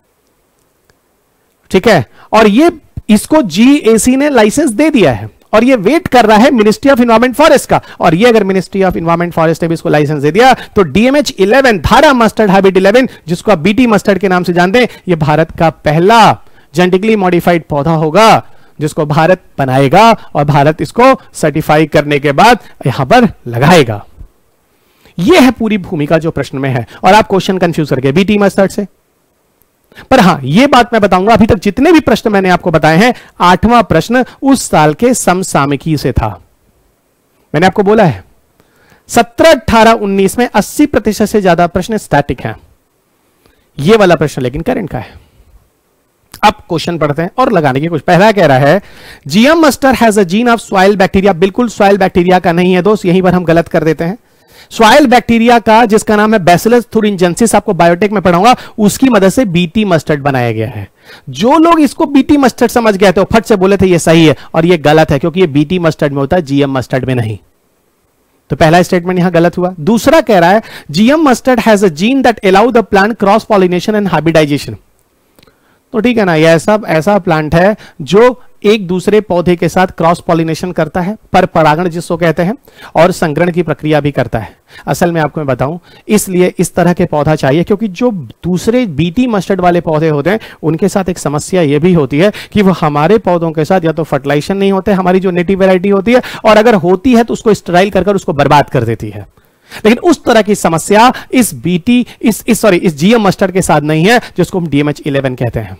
ठीक है। और ये इसको जीएसी ने लाइसेंस दे दिया है, और ये वेट कर रहा है मिनिस्ट्री ऑफ एनवायरमेंट फॉरेस्ट का। और ये अगर मिनिस्ट्री ऑफ एनवायरमेंट फॉरेस्ट ने भी इसको लाइसेंस दे दिया, तो DMH eleven, Dhara mustard hybrid eleven, जिसको आप बीटी मस्टर्ड के नाम से जानते हैं, ये भारत का पहला जेनेटिकली मॉडिफाइड पौधा होगा जिसको भारत बनाएगा, और भारत इसको सर्टिफाई करने के बाद यहां पर लगाएगा। यह है पूरी भूमिका जो प्रश्न में है, और आप क्वेश्चन कंफ्यूज करके बीटी मस्टर्ड से। पर हां, यह बात मैं बताऊंगा, अभी तक जितने भी प्रश्न मैंने आपको बताए हैं, आठवां प्रश्न उस साल के समसामयिकी से था। मैंने आपको बोला है सत्रह, अठारह, उन्नीस में अस्सी प्रतिशत से ज्यादा प्रश्न स्टैटिक हैं। यह वाला प्रश्न लेकिन करंट का है। अब क्वेश्चन पढ़ते हैं और लगाने की कुछ। पहला कह रहा है GM mustard has a gene of soil bacteria. बिल्कुल सॉइल बैक्टीरिया का नहीं है दोस्त, यहीं पर हम गलत कर देते हैं। सॉइल बैक्टीरिया का, जिसका नाम है बैसिलस thuringiensis, आपको बायोटेक में पढ़ाऊंगा, उसकी मदद से बीटी मस्टर्ड बनाया गया है। जो लोग इसको बीटी मस्टर्ड समझ गए थे, फट से बोले थे ये सही है, और ये गलत है, क्योंकि ये बीटी मस्टर्ड में होता है, जीएम मस्टर्ड में नहीं। तो पहला स्टेटमेंट यहां गलत हुआ। दूसरा कह रहा है GM mustard has a gene that allow the plant cross pollination and hybridisation. तो ठीक है ना, यह ऐसा ऐसा प्लांट है जो एक दूसरे पौधे के साथ क्रॉस पॉलिनेशन करता है, पर परागण जिसको कहते हैं, और संकरण की प्रक्रिया भी करता है। असल में आपको मैं बताऊं, इसलिए इस तरह के पौधा चाहिए, क्योंकि जो दूसरे बीटी मस्टर्ड वाले पौधे होते हैं उनके साथ एक समस्या यह भी होती है कि वो हमारे पौधों के साथ या तो फर्टिलाइजेशन नहीं होते, हमारी जो नेटिव वैरायटी होती है, और अगर होती है तो उसको स्टेराइल कर कर उसको बर्बाद कर देती है। लेकिन उस तरह की समस्या इस बीटी इस इस सॉरी इस जीएम मस्टर्ड के साथ नहीं है, जिसको हम डीएमएच इलेवन कहते हैं,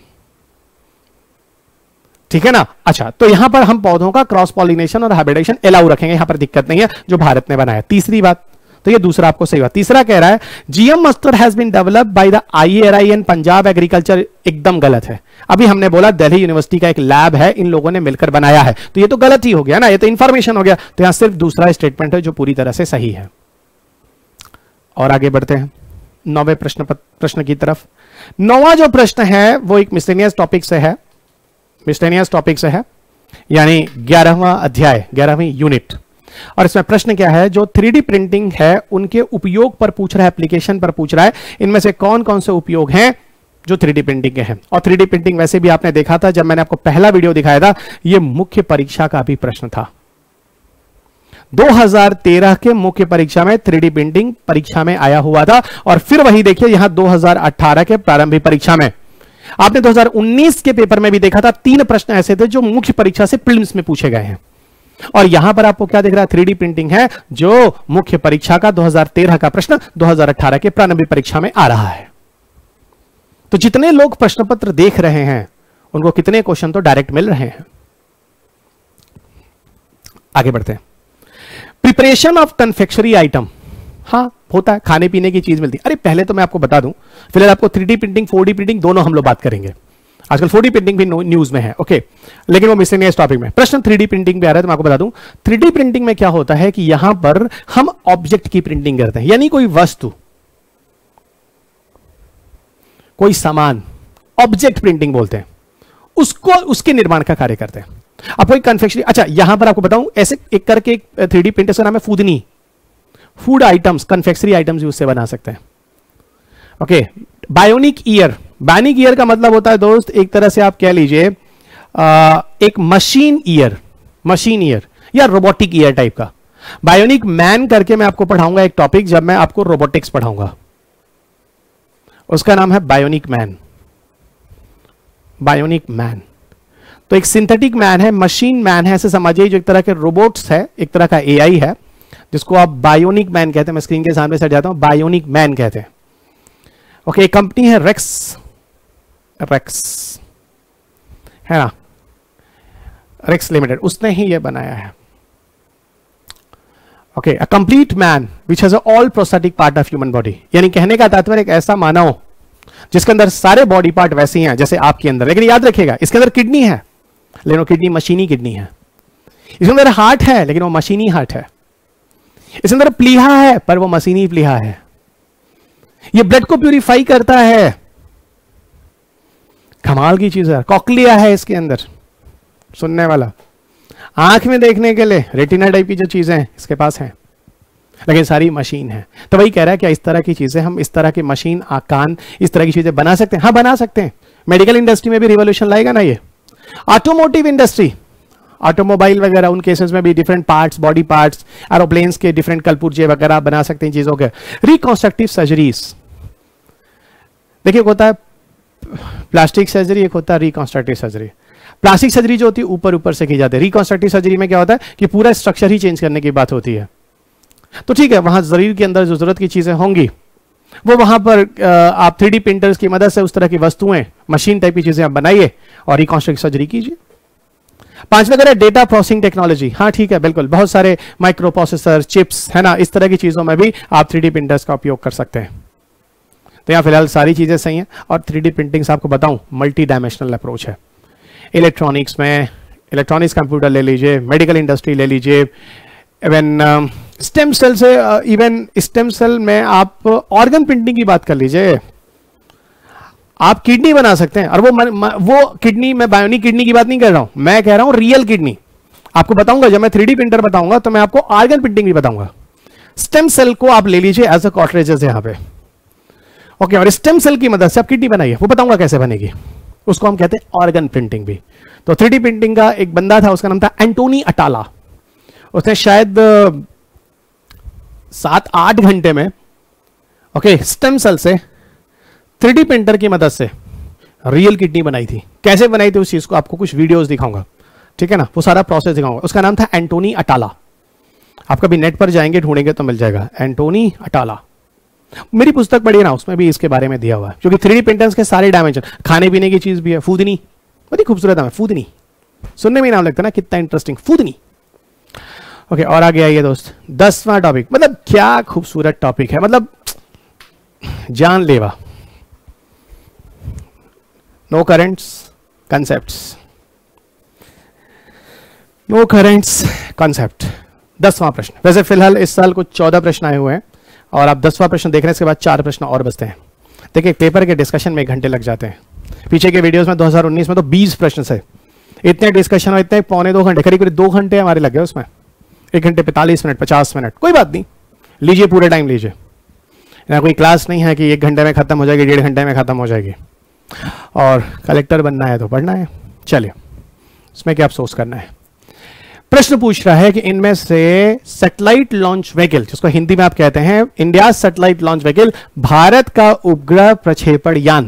ठीक है ना। अच्छा, तो यहां पर हम पौधों का क्रॉस पॉलिनेशन और हाइब्रिडाइजेशन अलाउ रखेंगे, यहां पर दिक्कत नहीं है, जो भारत ने बनाया। तीसरी बात, तो ये दूसरा आपको सही हुआ। तीसरा कह रहा है GM mustard has been developed by the IARI and Punjab agriculture, एकदम गलत है। अभी हमने बोला दिल्ली यूनिवर्सिटी का एक लैब है, इन लोगों ने मिलकर बनाया है, तो ये तो गलत ही हो गया ना, ये तो इंफॉर्मेशन हो गया। तो यहां सिर्फ दूसरा स्टेटमेंट है जो पूरी तरह से सही है। और आगे बढ़ते हैं नौवें प्रश्न प्रश्न की तरफ। नौवां जो प्रश्न है वो एक मिसलेनियस टॉपिक से है, मिसलेनियस टॉपिक से है, यानी ग्यारहवां अध्याय, ग्यारहवीं यूनिट। और इसमें प्रश्न क्या है, जो थ्री डी प्रिंटिंग है उनके उपयोग पर पूछ रहा है, एप्लीकेशन पर पूछ रहा है, इनमें से कौन कौन से उपयोग हैं जो थ्री डी प्रिंटिंग के हैं। और थ्री डी प्रिंटिंग वैसे भी आपने देखा था जब मैंने आपको पहला वीडियो दिखाया था, यह मुख्य परीक्षा का भी प्रश्न था। दो हज़ार तेरह के मुख्य परीक्षा में थ्री डी प्रिंटिंग परीक्षा में आया हुआ था। और फिर वही देखिए यहां दो हज़ार अठारह के प्रारंभिक परीक्षा में, आपने दो हज़ार उन्नीस के पेपर में भी देखा था, तीन प्रश्न ऐसे थे जो मुख्य परीक्षा से प्रीलिम्स में पूछे गए हैं। और यहां पर आपको क्या दिख रहा है, थ्री डी प्रिंटिंग है जो मुख्य परीक्षा का दो हज़ार तेरह का प्रश्न दो हज़ार अठारह के प्रारंभिक परीक्षा में आ रहा है। तो जितने लोग प्रश्न पत्र देख रहे हैं उनको कितने क्वेश्चन तो डायरेक्ट मिल रहे हैं। आगे बढ़ते हैं। प्रिपरेशन ऑफ कन्फेक्शनरी आइटम, हाँ होता है, खाने पीने की चीज मिलती है। अरे पहले तो मैं आपको बता दूं, फिलहाल आपको three D printing four D printing दोनों हम लोग बात करेंगे। आजकल फोर डी प्रिंटिंग भी न्यूज में है, ओके, लेकिन वो मिसलेनियस टॉपिक में। प्रश्न थ्री डी प्रिंटिंग पे आ रहा है तो मैं आपको बता दूं, थ्री डी प्रिंटिंग में क्या होता है कि यहां पर हम ऑब्जेक्ट की प्रिंटिंग करते हैं, यानी कोई वस्तु, कोई सामान, ऑब्जेक्ट प्रिंटिंग बोलते हैं उसको, उसके निर्माण का कार्य करते हैं। अब कोई कन्फेक्शनरी, अच्छा यहां पर आपको बताऊं, ऐसे एक करके एक थ्री डी प्रिंटर का नाम है Foodini, food items, confectionery items उससे बना सकते हैं। Okay, bionic ear, bionic ear का मतलब होता है दोस्त, एक तरह से आप कह लीजिए एक मशीन ईयर, मशीन ईयर या रोबोटिक ईयर टाइप का। बायोनिक मैन करके मैं आपको पढ़ाऊंगा एक टॉपिक जब मैं आपको रोबोटिक्स पढ़ाऊंगा, उसका नाम है बायोनिक मैन, बायोनिक मैन। तो एक सिंथेटिक मैन है, मशीन मैन है, ऐसे समझिए, जो एक तरह के रोबोट्स है, एक तरह का एआई है जिसको आप बायोनिक मैन कहते हैं। मैं स्क्रीन के सामने से जाता हूं, बायोनिक मैन कहते हैं। ओके, एक कंपनी है रेक्स, रेक्स है ना, रेक्स लिमिटेड, उसने ही ये बनाया है। Okay, a complete man which has all prosthetic part of human body, यानी कहने का तात्पर्य एक ऐसा मानव जिसके अंदर सारे बॉडी पार्ट वैसे ही हैं जैसे आपके अंदर, लेकिन याद रखिएगा इसके अंदर किडनी है लेकिन वो किडनी मशीनी किडनी है। इसके अंदर हार्ट है लेकिन वो मशीनी हार्ट है। इसके अंदर प्लीहा है पर वो मशीनी प्लीहा है। ये ब्लड को प्यूरिफाई करता है, कमाल की चीज है। कॉकलिया है इसके अंदर, सुनने वाला, आंख में देखने के लिए रेटिना टाइप की जो चीजें हैं इसके पास हैं, लेकिन सारी मशीन है। तो वही कह रहा है कि इस तरह की चीजें, हम इस तरह की मशीन, आकान, इस तरह की चीजें बना सकते हैं। हाँ बना सकते हैं। मेडिकल इंडस्ट्री में भी रिवॉल्यूशन लाएगा ना ये। ऑटोमोटिव इंडस्ट्री, ऑटोमोबाइल वगैरह, उन केसेस में भी different parts, body parts, aeroplanes के डिफरेंट कलपुर्जे वगैरह बना सकते हैं चीजों के। रिकॉन्स्ट्रक्टिव सर्जरीज, देखिए होता है प्लास्टिक सर्जरी, एक होता है रिकॉन्स्ट्रक्टिव सर्जरी। प्लास्टिक सर्जरी जो होती है ऊपर ऊपर से की जाती है। रिकॉन्स्ट्रक्टिव सर्जरी में क्या होता है कि पूरा स्ट्रक्चर ही चेंज करने की बात होती है। तो ठीक है, वहां शरीर के अंदर जो जरूरत की चीजें होंगी वो वहां पर आप थ्री डी प्रिंटर्स की मदद से उस तरह की वस्तुएं, मशीन टाइप की चीजें आप बनाइए और रिकॉन्स्ट्रक्टिव सर्जरी कीजिए। पांचवा करें डेटा प्रोसेसिंग टेक्नोलॉजी। हाँ ठीक है, बिल्कुल, बहुत सारे माइक्रो प्रोसेसर, चिप्स है ना, इस तरह की चीजों में भी आप थ्री डी प्रिंटर्स का उपयोग कर सकते हैं। तो यहाँ फिलहाल सारी चीजें सही हैं। और थ्री डी प्रिंटिंग से आपको बताऊं मल्टी डायमेंशनल अप्रोच है। इलेक्ट्रॉनिक्स में, इलेक्ट्रॉनिक्स कंप्यूटर ले लीजिए, मेडिकल इंडस्ट्री ले लीजिए, इवन स्टेम सेल से, इवन स्टेम सेल में आप ऑर्गन प्रिंटिंग की बात कर लीजिए, आप किडनी बना सकते हैं। और वो म, म, वो किडनी, मैं बायोनिक किडनी की बात नहीं कर रहा हूं, मैं कह रहा हूं रियल किडनी। आपको बताऊंगा जब मैं थ्री डी प्रिंटर बताऊंगा तो मैं आपको ऑर्गन प्रिंटिंग भी बताऊंगा। स्टेम सेल को आप ले लीजिए एज अ कॉर्ट्रेजेस यहां पे, ओके, और स्टेम सेल की मदद से आप किडनी बनाइए, वो बताऊंगा कैसे बनेगी, उसको हम कहते हैं ऑर्गन प्रिंटिंग भी। तो थ्री डी प्रिंटिंग का एक बंदा था, उसका नाम था एंटोनी अटाला। उसने शायद सात आठ घंटे में, ओके, स्टेम सेल से थ्री डी प्रिंटर की मदद से रियल किडनी बनाई थी। कैसे बनाई थी उस चीज को आपको कुछ वीडियोस दिखाऊंगा, ठीक है ना, वो सारा प्रोसेस दिखाऊंगा। उसका नाम था एंटोनी अटाला। आप कभी नेट पर जाएंगे, ढूंढेंगे तो मिल जाएगा, एंटोनी अटाला। मेरी पुस्तक पढ़िए ना, उसमें भी इसके बारे में दिया हुआ है, क्योंकि थ्री डी प्रिंटर्स के सारे डायमेंशन, खाने पीने की चीज भी है। फूदनी, बड़ी खूबसूरत नाम है, फूदनी, सुनने में नाम लगता है ना, कितना इंटरेस्टिंग, फूदनी। ओके, और आगे आइए दोस्त, दसवां टॉपिक, मतलब क्या खूबसूरत टॉपिक है, मतलब जानलेवा। No currents concepts, no currents concept. दसवां प्रश्न, वैसे फिलहाल इस साल कुछ चौदह प्रश्न आए हुए हैं और आप दसवां प्रश्न देख रहे हैं, इसके बाद चार प्रश्न और बचते हैं। देखिए पेपर के डिस्कशन में एक घंटे लग जाते हैं, पीछे के वीडियोस में दो हज़ार उन्नीस में तो बीस प्रश्न से इतने डिस्कशन और इतने पौने दो घंटे, करीब करीब दो घंटे हमारे लग गए उसमें, एक घंटे पैंतालीस मिनट पचास मिनट, कोई बात नहीं, लीजिए पूरे टाइम लीजिए। ना कोई क्लास नहीं है कि एक घंटे में खत्म हो जाएगी, डेढ़ घंटे में खत्म हो जाएगी, और कलेक्टर बनना है तो पढ़ना है। चलिए, इसमें क्या अफसोस करना है। प्रश्न पूछ रहा है कि इनमें से सैटेलाइट लॉन्च व्हीकल, जिसको हिंदी में आप कहते हैं इंडिया सैटेलाइट लॉन्च व्हीकल, भारत का उपग्रह प्रक्षेपण यान,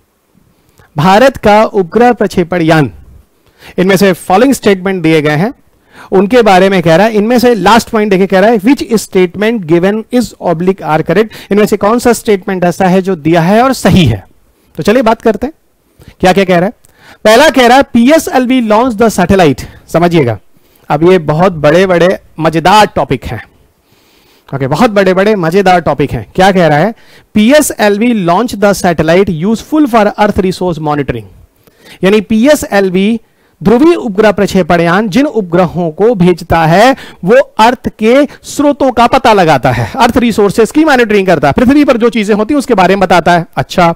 भारत का उपग्रह प्रक्षेपण यान, इनमें से फॉलोइंग स्टेटमेंट दिए गए हैं, उनके बारे में कह रहा है। इनमें से लास्ट पॉइंट देखिए, कह रहा है which statement given is oblique are correct, इनमें से कौन सा स्टेटमेंट ऐसा है जो दिया है और सही है। तो चलिए बात करते हैं क्या क्या कह रहा है। पहला कह रहा है पीएसएलवी लॉन्च द सैटेलाइट, समझिएगा अब ये बहुत बड़े बड़े मजेदार टॉपिक हैं, ओके, बहुत बड़े बड़े मजेदार टॉपिक हैं। क्या कह रहा है, PSLV launch the satellite useful for earth resource monitoring, यानी पीएसएलवी ध्रुवीय उपग्रह प्रक्षेपण यान जिन उपग्रहों को भेजता है वो अर्थ के स्रोतों का पता लगाता है, अर्थ रिसोर्सेस की मॉनिटरिंग करता है, पृथ्वी पर जो चीजें होती हैं उसके बारे में बताता है। अच्छा,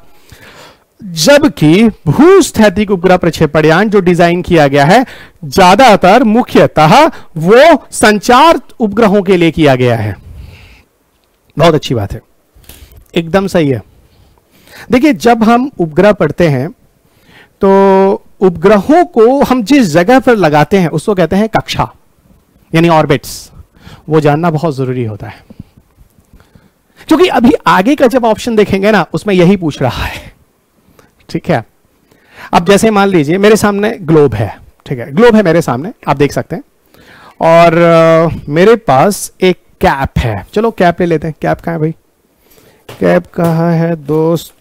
जबकि भूस्थैतिक उपग्रह प्रक्षेपण यान जो डिजाइन किया गया है ज्यादातर मुख्यतः वो संचार उपग्रहों के लिए किया गया है। बहुत अच्छी बात है, एकदम सही है। देखिए जब हम उपग्रह पढ़ते हैं तो उपग्रहों को हम जिस जगह पर लगाते हैं उसको कहते हैं कक्षा, यानी ऑर्बिट्स, वो जानना बहुत जरूरी होता है, क्योंकि अभी आगे का जब ऑप्शन देखेंगे ना उसमें यही पूछ रहा है। ठीक है, अब जैसे मान लीजिए मेरे सामने ग्लोब है, ठीक है, ग्लोब है मेरे सामने, आप देख सकते हैं, और आ, मेरे पास एक कैप है, चलो कैप ले लेते हैं। कैप कहाँ है भाई, कैप कहाँ है दोस्त,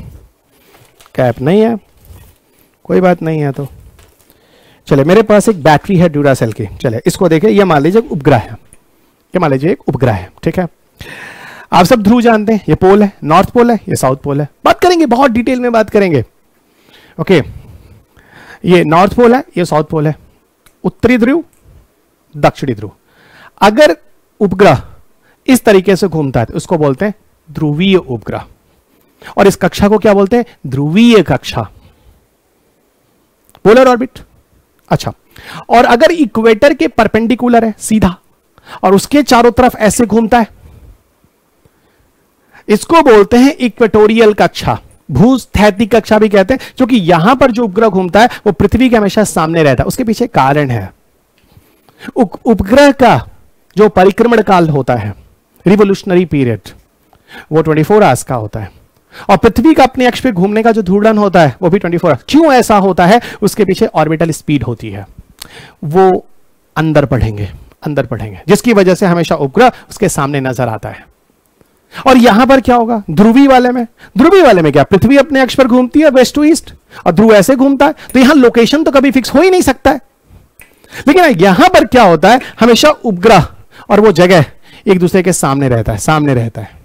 कैप नहीं है, कोई बात नहीं है। तो चले, मेरे पास एक बैटरी है ड्यूरासेल की, चले इसको देखें, ये मान लीजिए उपग्रह है, ये मान लीजिए एक उपग्रह है, ठीक है। आप सब ध्रुव जानते हैं, ये पोल है, नॉर्थ पोल है, ये साउथ पोल है, बात करेंगे बहुत डिटेल में बात करेंगे। ओके, ये नॉर्थ पोल है, ये साउथ पोल है, उत्तरी ध्रुव दक्षिणी ध्रुव। अगर उपग्रह इस तरीके से घूमता है तो उसको बोलते हैं ध्रुवीय उपग्रह, और इस कक्षा को क्या बोलते हैं, ध्रुवीय कक्षा, पोलर ऑर्बिट। अच्छा, और अगर इक्वेटर के परपेंडिकुलर है सीधा और उसके चारों तरफ ऐसे घूमता है, इसको बोलते हैं इक्वेटोरियल कक्षा, भूस्थैतिक कक्षा भी कहते हैं, क्योंकि यहां पर जो उपग्रह घूमता है वो पृथ्वी के हमेशा सामने रहता है। उसके पीछे कारण है, उपग्रह का जो परिक्रमण काल होता है, रिवोल्यूशनरी पीरियड, वो चौबीस आवर्स का होता है, और पृथ्वी का अपने अक्ष पे घूमने का जो घूर्णन होता है वो भी चौबीस आवर्स। क्यों ऐसा होता है, उसके पीछे ऑर्बिटल स्पीड होती है, वो अंदर पढ़ेंगे अंदर पढ़ेंगे जिसकी वजह से हमेशा उपग्रह उसके सामने नजर आता है। और यहां पर क्या होगा, ध्रुवी वाले में, ध्रुवी वाले में क्या, पृथ्वी अपने अक्ष पर घूमती है वेस्ट टू ईस्ट और ध्रुव ऐसे घूमता है, तो यहां लोकेशन तो कभी फिक्स हो ही नहीं सकता है। लेकिन यहां पर क्या होता है, हमेशा उपग्रह और वो जगह एक दूसरे के सामने रहता है, सामने रहता है।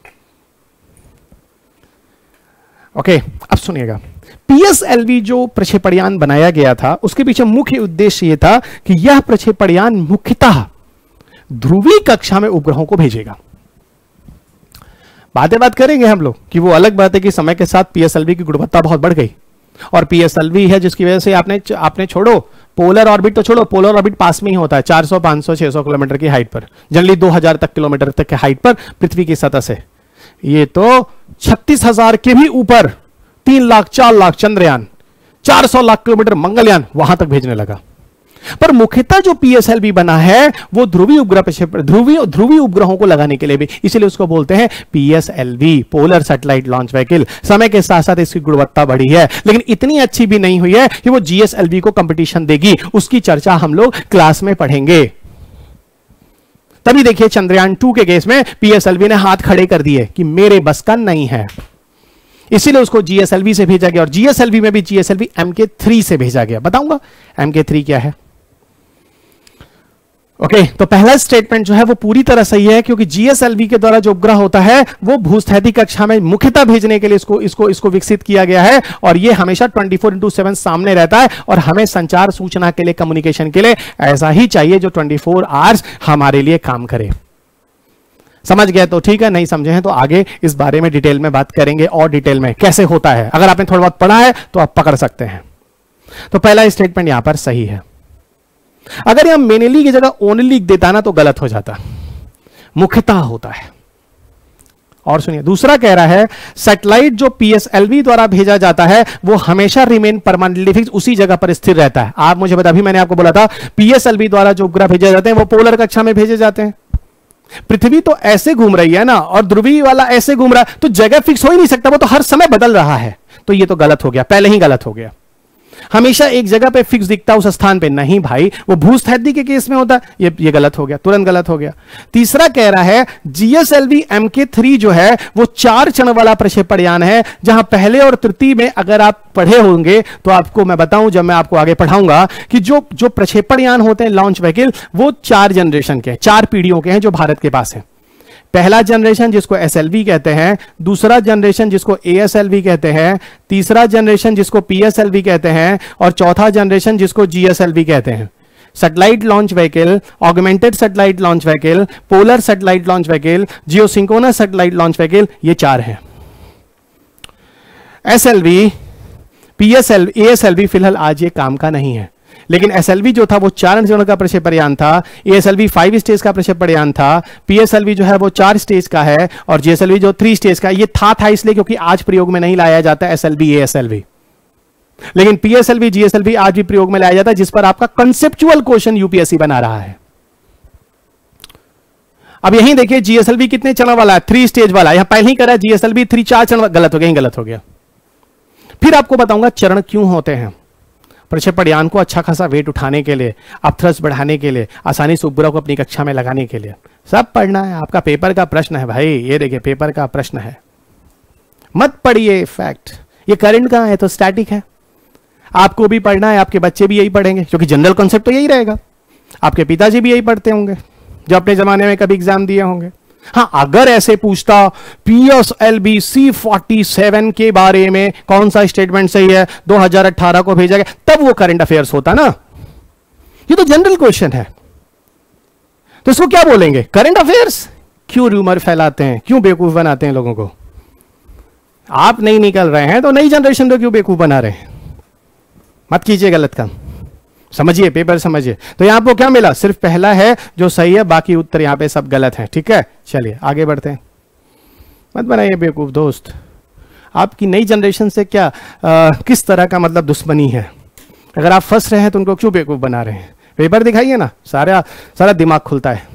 ओके, अब सुनिएगा, पीएसएलवी जो प्रक्षेपण यान बनाया गया था उसके पीछे मुख्य उद्देश्य यह था कि यह प्रक्षेपण यान मुख्यतः ध्रुवीय कक्षा में उपग्रहों को भेजेगा। बातें बात करेंगे हम लोग कि वो अलग बात है कि समय के साथ पीएसएलवी की गुणवत्ता बहुत बढ़ गई, और पीएसएलवी है जिसकी वजह से आपने आपने छोड़ो पोलर ऑर्बिट, तो छोड़ो, पोलर ऑर्बिट पास में ही होता है चार सौ, पाँच सौ, छह सौ किलोमीटर की हाइट पर, जनरली दो हज़ार तक किलोमीटर तक की हाइट पर पृथ्वी की सतह से। ये तो छत्तीस हजार के भी ऊपर, तीन लाख चार लाख चंद्रयान, चार सौ लाख किलोमीटर मंगलयान वहां तक भेजने लगा। पर मुख्यतः जो पीएसएलवी बना है वो ध्रुवीय उपग्रह प्रक्षेपण, ध्रुवीय ध्रुवीय उपग्रहों को लगाने के लिए भी, इसलिए उसको बोलते हैं PSLV, polar satellite launch vehicle. समय के साथ साथ इसकी गुणवत्ता बढ़ी है, लेकिन इतनी अच्छी भी नहीं हुई है कि वो जीएसएलवी को कंपटीशन देगी। उसकी चर्चा हम लोग क्लास में पढ़ेंगे। तभी देखिए चंद्रयान टू के केस में पीएसएलवी ने हाथ खड़े कर दिए कि मेरे बस का नहीं है, इसीलिए उसको जीएसएलवी से भेजा गया, और जीएसएलवी में भी जीएसएलवी एमके थ्री से भेजा गया। बताऊंगा एमके थ्री क्या है। ओके okay, तो पहला स्टेटमेंट जो है वो पूरी तरह सही है, क्योंकि जीएसएलवी के द्वारा जो उपग्रह होता है वो भूस्थैतिक कक्षा में मुख्यतः भेजने के लिए इसको इसको इसको विकसित किया गया है, और ये हमेशा चौबीस इंटू सात सामने रहता है, और हमें संचार सूचना के लिए, कम्युनिकेशन के लिए ऐसा ही चाहिए जो चौबीस आवर्स हमारे लिए काम करे। समझ गए तो ठीक है, नहीं समझे हैं तो आगे इस बारे में डिटेल में बात करेंगे, और डिटेल में कैसे होता है। अगर आपने थोड़ा बहुत पढ़ा है तो आप पकड़ सकते हैं। तो पहला स्टेटमेंट यहां पर सही है। अगर यहां मेनली की जगह ओनली लिख देता ना तो गलत हो जाता, मुख्यतः होता है। और सुनिए, दूसरा कह रहा है सैटेलाइट जो पीएसएलवी द्वारा भेजा जाता है वो हमेशा रिमेन परमानेंटली फिक्स, उसी जगह पर स्थिर रहता है। आप मुझे बता, अभी मैंने आपको बोला था पीएसएलवी द्वारा जो उपग्रह भेजे जाते हैं वो पोलर कक्षा में भेजे जाते हैं। पृथ्वी तो ऐसे घूम रही है ना, और ध्रुवीय वाला ऐसे घूम रहा है, तो जगह फिक्स हो ही नहीं सकता, वो तो हर समय बदल रहा है। तो ये तो गलत हो गया, पहले ही गलत हो गया। हमेशा एक जगह पे फिक्स दिखता उस स्थान पे, नहीं भाई, वो भूस्थैतिक के केस में होता, ये ये गलत हो गया, तुरंत गलत हो गया। तीसरा कह रहा है जीएसएलवी एम के थ्री जो है वो चार चरण वाला प्रक्षेपण यान है, जहां पहले और तृतीय में अगर आप पढ़े होंगे तो आपको मैं बताऊं, जब मैं आपको आगे पढ़ाऊंगा, कि जो जो प्रक्षेपण यान होते हैं लॉन्च व्हीकल, वो चार जनरेशन के, चार पीढ़ियों के हैं जो भारत के पास है। पहला जनरेशन जिसको एसएलवी कहते हैं, दूसरा जनरेशन जिसको एएसएलवी कहते हैं, तीसरा जनरेशन जिसको पीएसएलवी कहते हैं, और चौथा जनरेशन जिसको जीएसएलवी कहते हैं। Satellite launch vehicle, augmented satellite launch vehicle, polar satellite launch vehicle, geosynchronous satellite launch vehicle, ये चार हैं। एसएलवी, पीएसएलवी, एएसएलवी फिलहाल आज ये काम का नहीं है, लेकिन एसएलवी जो था वो चार चरण का प्रक्षेपण यान था, एएसएलवी फाइव स्टेज का प्रक्षेपण यान था, पीएसएलवी जो है वो चार स्टेज का है, और जीएसएलवी जो थ्री स्टेज का। ये था था इसलिए क्योंकि आज प्रयोग में नहीं लाया जाता एसएलवी एएसएलवी, लेकिन पीएसएलवी जीएसएलवी आज भी प्रयोग में लाया जाता है, जिस पर आपका कंसेप्चुअल क्वेश्चन यूपीएससी बना रहा है। अब यहीं देखिए जीएसएलवी कितने चरण वाला है, थ्री स्टेज वाला। यहां पहले ही करा जीएसएलवी थ्री चार चरण, गलत हो गया, गलत हो गया। फिर आपको बताऊंगा चरण क्यों होते हैं। प्रक्षेपण यान को अच्छा खासा वेट उठाने के लिए, अपथ्रस्ट बढ़ाने के लिए, आसानी से उपग्रह को अपनी कक्षा में लगाने के लिए, सब पढ़ना है। आपका पेपर का प्रश्न है भाई, ये देखिए पेपर का प्रश्न है, मत पढ़िए फैक्ट। ये करंट कहां है, तो स्टैटिक है। आपको भी पढ़ना है, आपके बच्चे भी यही पढ़ेंगे, क्योंकि जनरल कॉन्सेप्ट तो यही रहेगा। आपके पिताजी भी यही पढ़ते होंगे जो अपने जमाने में कभी एग्जाम दिए होंगे। हाँ, अगर ऐसे पूछता पीएसएलवी सी फोर्टी सेवन के बारे में कौन सा स्टेटमेंट सही है, दो हज़ार अठारह को भेजा गया, तब वो करंट अफेयर्स होता ना। ये तो जनरल क्वेश्चन है, तो इसको क्या बोलेंगे, करंट अफेयर्स। क्यों रूमर फैलाते हैं, क्यों बेवकूफ बनाते हैं लोगों को। आप नहीं निकल रहे हैं तो नई जनरेशन को क्यों बेवकूफ बना रहे हैं। मत कीजिए गलत काम, समझिए पेपर समझिए। तो यहां आपको क्या मिला, सिर्फ पहला है जो सही है, बाकी उत्तर यहां पे सब गलत है। ठीक है, चलिए आगे बढ़ते हैं। मत बनाइए बेवकूफ दोस्त। आपकी नई जनरेशन से क्या आ, किस तरह का मतलब दुश्मनी है। अगर आप फंस रहे हैं तो उनको क्यों बेवकूफ बना रहे हैं। पेपर दिखाइए ना, सारा सारा दिमाग खुलता है।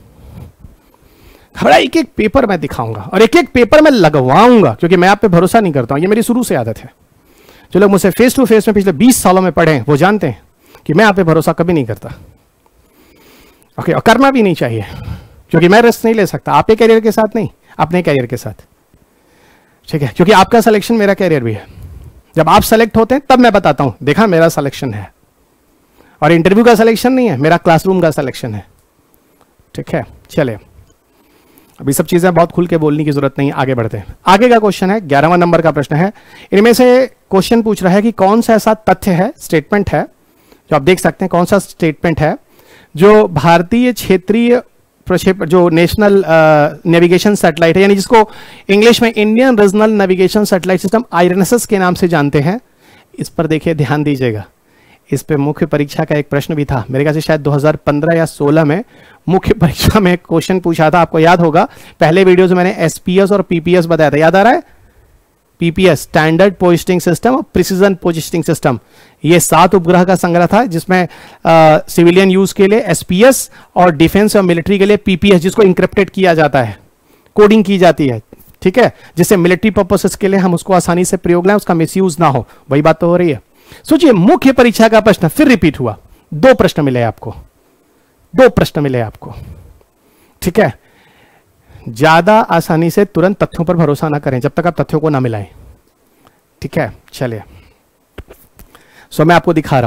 हमारा एक एक पेपर मैं दिखाऊंगा और एक एक पेपर मैं लगवाऊंगा, क्योंकि मैं आप पे भरोसा नहीं करता हूं। ये मेरी शुरू से आदत है। जो लोग मुझसे फेस टू फेस में पिछले बीस सालों में पढ़े हैं वो जानते हैं कि मैं आप पे भरोसा कभी नहीं करता। ओके, और करना भी नहीं चाहिए, क्योंकि मैं रिस्क नहीं ले सकता आपके कैरियर के साथ, नहीं अपने कैरियर के साथ। ठीक है, क्योंकि आपका सिलेक्शन मेरा कैरियर भी है। जब आप सेलेक्ट होते हैं तब मैं बताता हूं, देखा मेरा सिलेक्शन है। और इंटरव्यू का सिलेक्शन नहीं है, मेरा क्लासरूम का सिलेक्शन है। ठीक है, चले अभी सब चीजें बहुत खुल के बोलने की जरूरत नहीं, आगे बढ़ते हैं। आगे का क्वेश्चन है, ग्यारहवां नंबर का प्रश्न है। इनमें से क्वेश्चन पूछ रहा है कि कौन सा ऐसा तथ्य है, स्टेटमेंट है, जो आप देख सकते हैं कौन सा स्टेटमेंट है जो भारतीय क्षेत्रीय प्रक्षेपण, जो नेशनल नेविगेशन सैटेलाइट है, यानी जिसको इंग्लिश में Indian regional navigation satellite system INSS के नाम से जानते हैं। इस पर देखिए, ध्यान दीजिएगा। इस पे मुख्य परीक्षा का एक प्रश्न भी था, मेरे ख्याल से शायद दो हज़ार पंद्रह या सोलह में मुख्य परीक्षा में क्वेश्चन पूछा था। आपको याद होगा, पहले वीडियो में मैंने एसपीएस और पीपीएस बताया था, याद आ रहा है। पीपीएस स्टैंडर्ड पोजिशनिंग सिस्टम और प्रिसीजन पोजिशनिंग सिस्टम, ये सात उपग्रह का संग्रह था, जिसमें सिविलियन यूज के लिए एसपीएस और डिफेंस और मिलिट्री के लिए पीपीएस, जिसको इंक्रिप्टेड किया जाता है, कोडिंग की जाती है। ठीक है, जिससे मिलिट्री पर्पसेस के लिए हम उसको आसानी से प्रयोग लाएं, उसका मिसयूज ना हो। वही बात तो हो रही है। सोचिए, मुख्य परीक्षा का प्रश्न फिर रिपीट हुआ, दो प्रश्न मिले आपको, दो प्रश्न मिले आपको। ठीक है, ज्यादा आसानी से तुरंत तथ्यों पर भरोसा ना करें जब तक आप तथ्यों को ना मिलाएं। ठीक है, चलिए सो मैं आपको दिखा रहा हूं।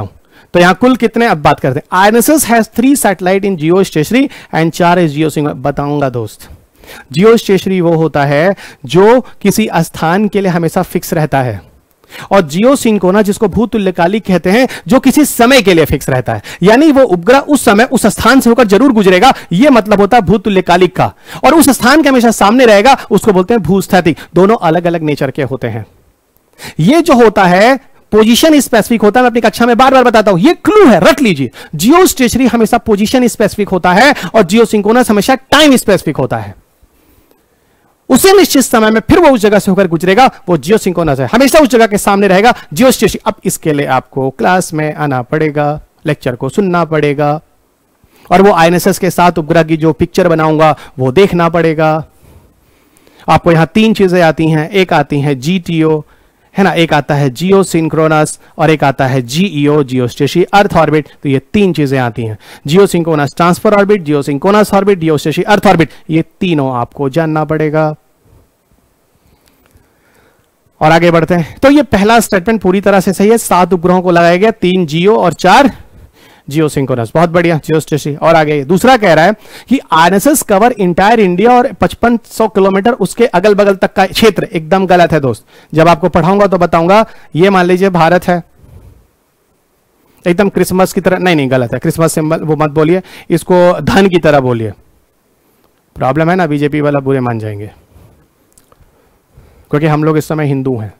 तो यहां कुल कितने, अब बात करते हैं। INSS has three satellite in geo stationary and चार इज जियो सिंक्रोनस। बताऊंगा दोस्त, जियो स्टेशनरी वो होता है जो किसी स्थान के लिए हमेशा फिक्स रहता है, और जियो सिंक्रोनस जिसको भूतुल्यकालिक कहते हैं, जो किसी समय के लिए फिक्स रहता है। यानी वो उपग्रह उस समय उस स्थान से होकर जरूर गुजरेगा, यह मतलब होता है भूतुल्यकालिक का, और उस स्थान के हमेशा सामने रहेगा, उसको बोलते हैं भूस्थैतिक। दोनों अलग अलग नेचर के होते हैं। ये जो होता है पोजीशन स्पेसिफिक होता है, मैं अपनी कक्षा में बार बार बताता हूं, ये क्लू है, रख लीजिए। जियो स्टेशनरी हमेशा पोजीशन स्पेसिफिक होता है और जियो सिंक्रोनस हमेशा टाइम स्पेसिफिक होता है। उसे निश्चित समय में फिर वो उस जगह से होकर गुजरेगा, वो जियो सिंक्रोनस है, हमेशा उस जगह के सामने रहेगा, जियो स्टेशनरी। अब इसके लिए आपको क्लास में आना पड़ेगा, लेक्चर को सुनना पड़ेगा, और वो आईएनएसएस के साथ उपग्रह की जो पिक्चर बनाऊंगा वो देखना पड़ेगा। आपको यहां तीन चीजें आती हैं, एक आती है जीटीओ, है ना, एक आता है जियो सिंक्रोनस, और एक आता है GEO, geo stationary earth orbit. तो ये तीन चीजें आती हैं, geo synchronous transfer orbit, geo synchronous orbit, geo stationary earth orbit. ये तीनों आपको जानना पड़ेगा। और आगे बढ़ते हैं। तो ये पहला स्टेटमेंट पूरी तरह से सही है, सात उपग्रहों को लगाया गया, तीन जियो और चार जियो सिंक्रोनस। बहुत बढ़िया, जियो स्टेशनरी। और आगे दूसरा कह रहा है कि आईएनएसएस कवर इंटायर इंडिया और पचपन सौ किलोमीटर उसके अगल बगल तक का क्षेत्र। एकदम गलत है दोस्त, जब आपको पढ़ाऊंगा तो बताऊंगा। ये मान लीजिए भारत है, एकदम क्रिसमस की तरह, नहीं नहीं गलत है, क्रिसमस सिंबल वो मत बोलिए, इसको धन की तरह बोलिए। प्रॉब्लम है ना, बीजेपी वाला बुरे मान जाएंगे, क्योंकि हम लोग इस समय हिंदू हैं।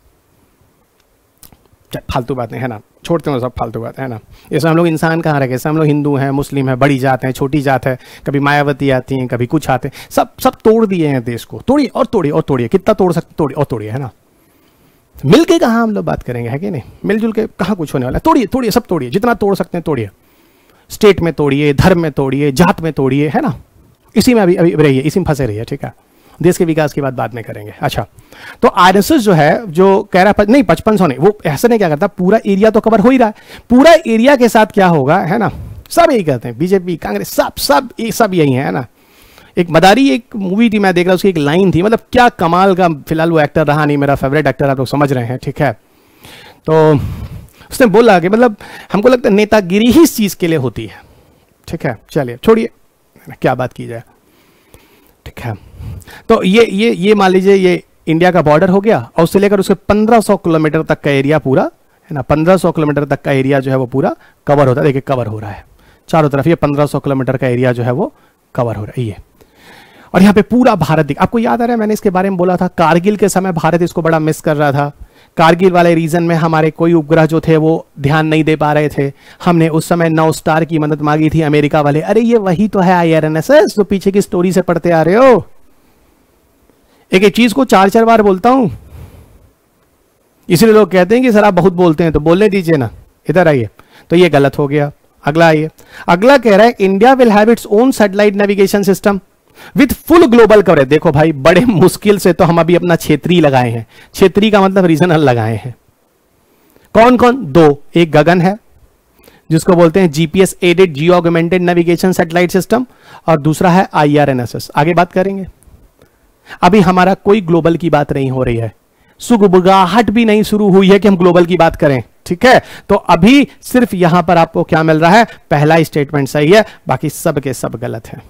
फालतू बातें है ना, छोड़ते हैं सब फालतू बातें, है ना। इसमें हम लोग इंसान कहाँ रखे, हम लोग हिंदू हैं, मुस्लिम हैं, बड़ी जात हैं, छोटी जात है, कभी मायावती आती हैं, कभी कुछ आते हैं, सब सब तोड़ दिए हैं देश को। तोड़िए और तोड़िए और तोड़िए, कितना तोड़ सकते, तोड़िए और तोड़िए, है ना। मिलके कहाँ हम लोग बात करेंगे, है कि नहीं, मिलजुल के कहाँ कुछ होने वाला है। तोड़िए तोड़िए, सब तोड़िए, जितना तोड़ सकते हैं तोड़िए। स्टेट में तोड़िए, धर्म में तोड़िए, जात में तोड़िए, है ना। इसी में अभी अभी रहिए, इसी में फंसे रहिए, ठीक है। देश के विकास की बात बाद में करेंगे। अच्छा, तो आईएनएसएस जो है, जो कह रहा है नहीं पचपन सौ नहीं, वो ऐसा नहीं क्या करता, पूरा एरिया तो कवर हो ही रहा है। पूरा एरिया के साथ क्या होगा, है ना, सब यही कहते हैं, बीजेपी कांग्रेस सब सब सब यही है ना। एक मदारी एक मूवी थी, मैं देख रहा हूँ, उसकी एक लाइन थी, मतलब क्या कमाल का। फिलहाल वो एक्टर रहा नहीं, मेरा फेवरेट एक्टर, आप लोग समझ रहे हैं, ठीक है। तो उसने बोला कि मतलब हमको लगता है नेतागिरी ही इस चीज के लिए होती है, ठीक है। चलिए छोड़िए, क्या बात की जाए, ठीक है। तो ये ये ये मान लीजिए ये इंडिया का बॉर्डर हो गया, और उससे लेकर उसके पंद्रह सौ किलोमीटर तक का एरिया पूरा, है ना, पंद्रह सौ किलोमीटर तक का एरिया जो है वो पूरा कवर होता है। देखिए कवर हो रहा है चारों तरफ, ये पंद्रह सौ किलोमीटर का एरिया जो है वो कवर हो रहा है ये। और यहाँ पे पूरा भारत दिख, आपको याद आ रहा है मैंने इसके बारे में बोला था, कारगिल के समय भारत इसको बड़ा मिस कर रहा था। कारगिल वाले रीजन में हमारे कोई उपग्रह जो थे वो ध्यान नहीं दे पा रहे थे। हमने उस समय नौ स्टार की मदद मांगी थी अमेरिका वाले। अरे ये वही तो है आईआरएनएस जो पीछे की स्टोरी से पढ़ते आ रहे हो। एक एक चीज को चार चार बार बोलता हूं, इसलिए लोग कहते हैं कि सर आप बहुत बोलते हैं, तो बोलने दीजिए ना, इधर आइए। तो ये गलत हो गया। अगला आइए, अगला कह रहा है India will have its own satellite navigation system with full global coverage. देखो भाई, बड़े मुश्किल से तो हम अभी अपना क्षेत्रीय लगाए हैं। क्षेत्रीय का मतलब रीजनल लगाए हैं। कौन कौन? दो, एक गगन है जिसको बोलते हैं GPS aided geo augmented navigation satellite system, और दूसरा है आईआरएनएसएस। आगे बात करेंगे। अभी हमारा कोई ग्लोबल की बात नहीं हो रही है, सुगबुगाहट भी नहीं शुरू हुई है कि हम ग्लोबल की बात करें, ठीक है। तो अभी सिर्फ यहां पर आपको क्या मिल रहा है, पहला स्टेटमेंट सही है, बाकी सब के सब गलत है।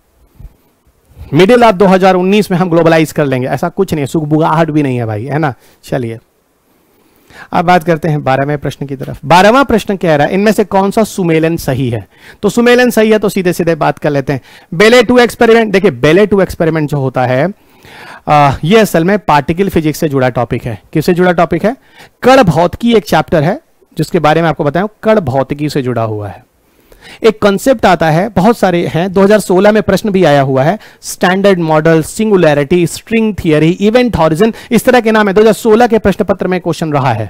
मिडिल ऑफ दो हज़ार उन्नीस में हम ग्लोबलाइज कर लेंगे, ऐसा कुछ नहीं है, सुगबुगाहट भी नहीं है भाई, है ना। चलिए अब बात करते हैं बारहवें प्रश्न की तरफ। बारहवां प्रश्न कह रहा है इनमें से कौन सा सुमेलन सही है। तो सुमेलन सही है तो सीधे सीधे बात कर लेते हैं। बेले टू एक्सपेरिमेंट, देखिए बेले टू एक्सपेरिमेंट जो होता है आ, ये असल में पार्टिकल फिजिक्स से जुड़ा टॉपिक है। किससे जुड़ा टॉपिक है? कण भौतिकी एक चैप्टर है जिसके बारे में आपको बताऊं, कण भौतिकी से जुड़ा हुआ है। एक कॉन्सेप्ट आता है, बहुत सारे हैं, दो हज़ार सोलह में प्रश्न भी आया हुआ है, standard model, singularity, string theory, event horizon, इस तरह के नाम है। दो हज़ार सोलह के प्रश्न पत्र में क्वेश्चन रहा है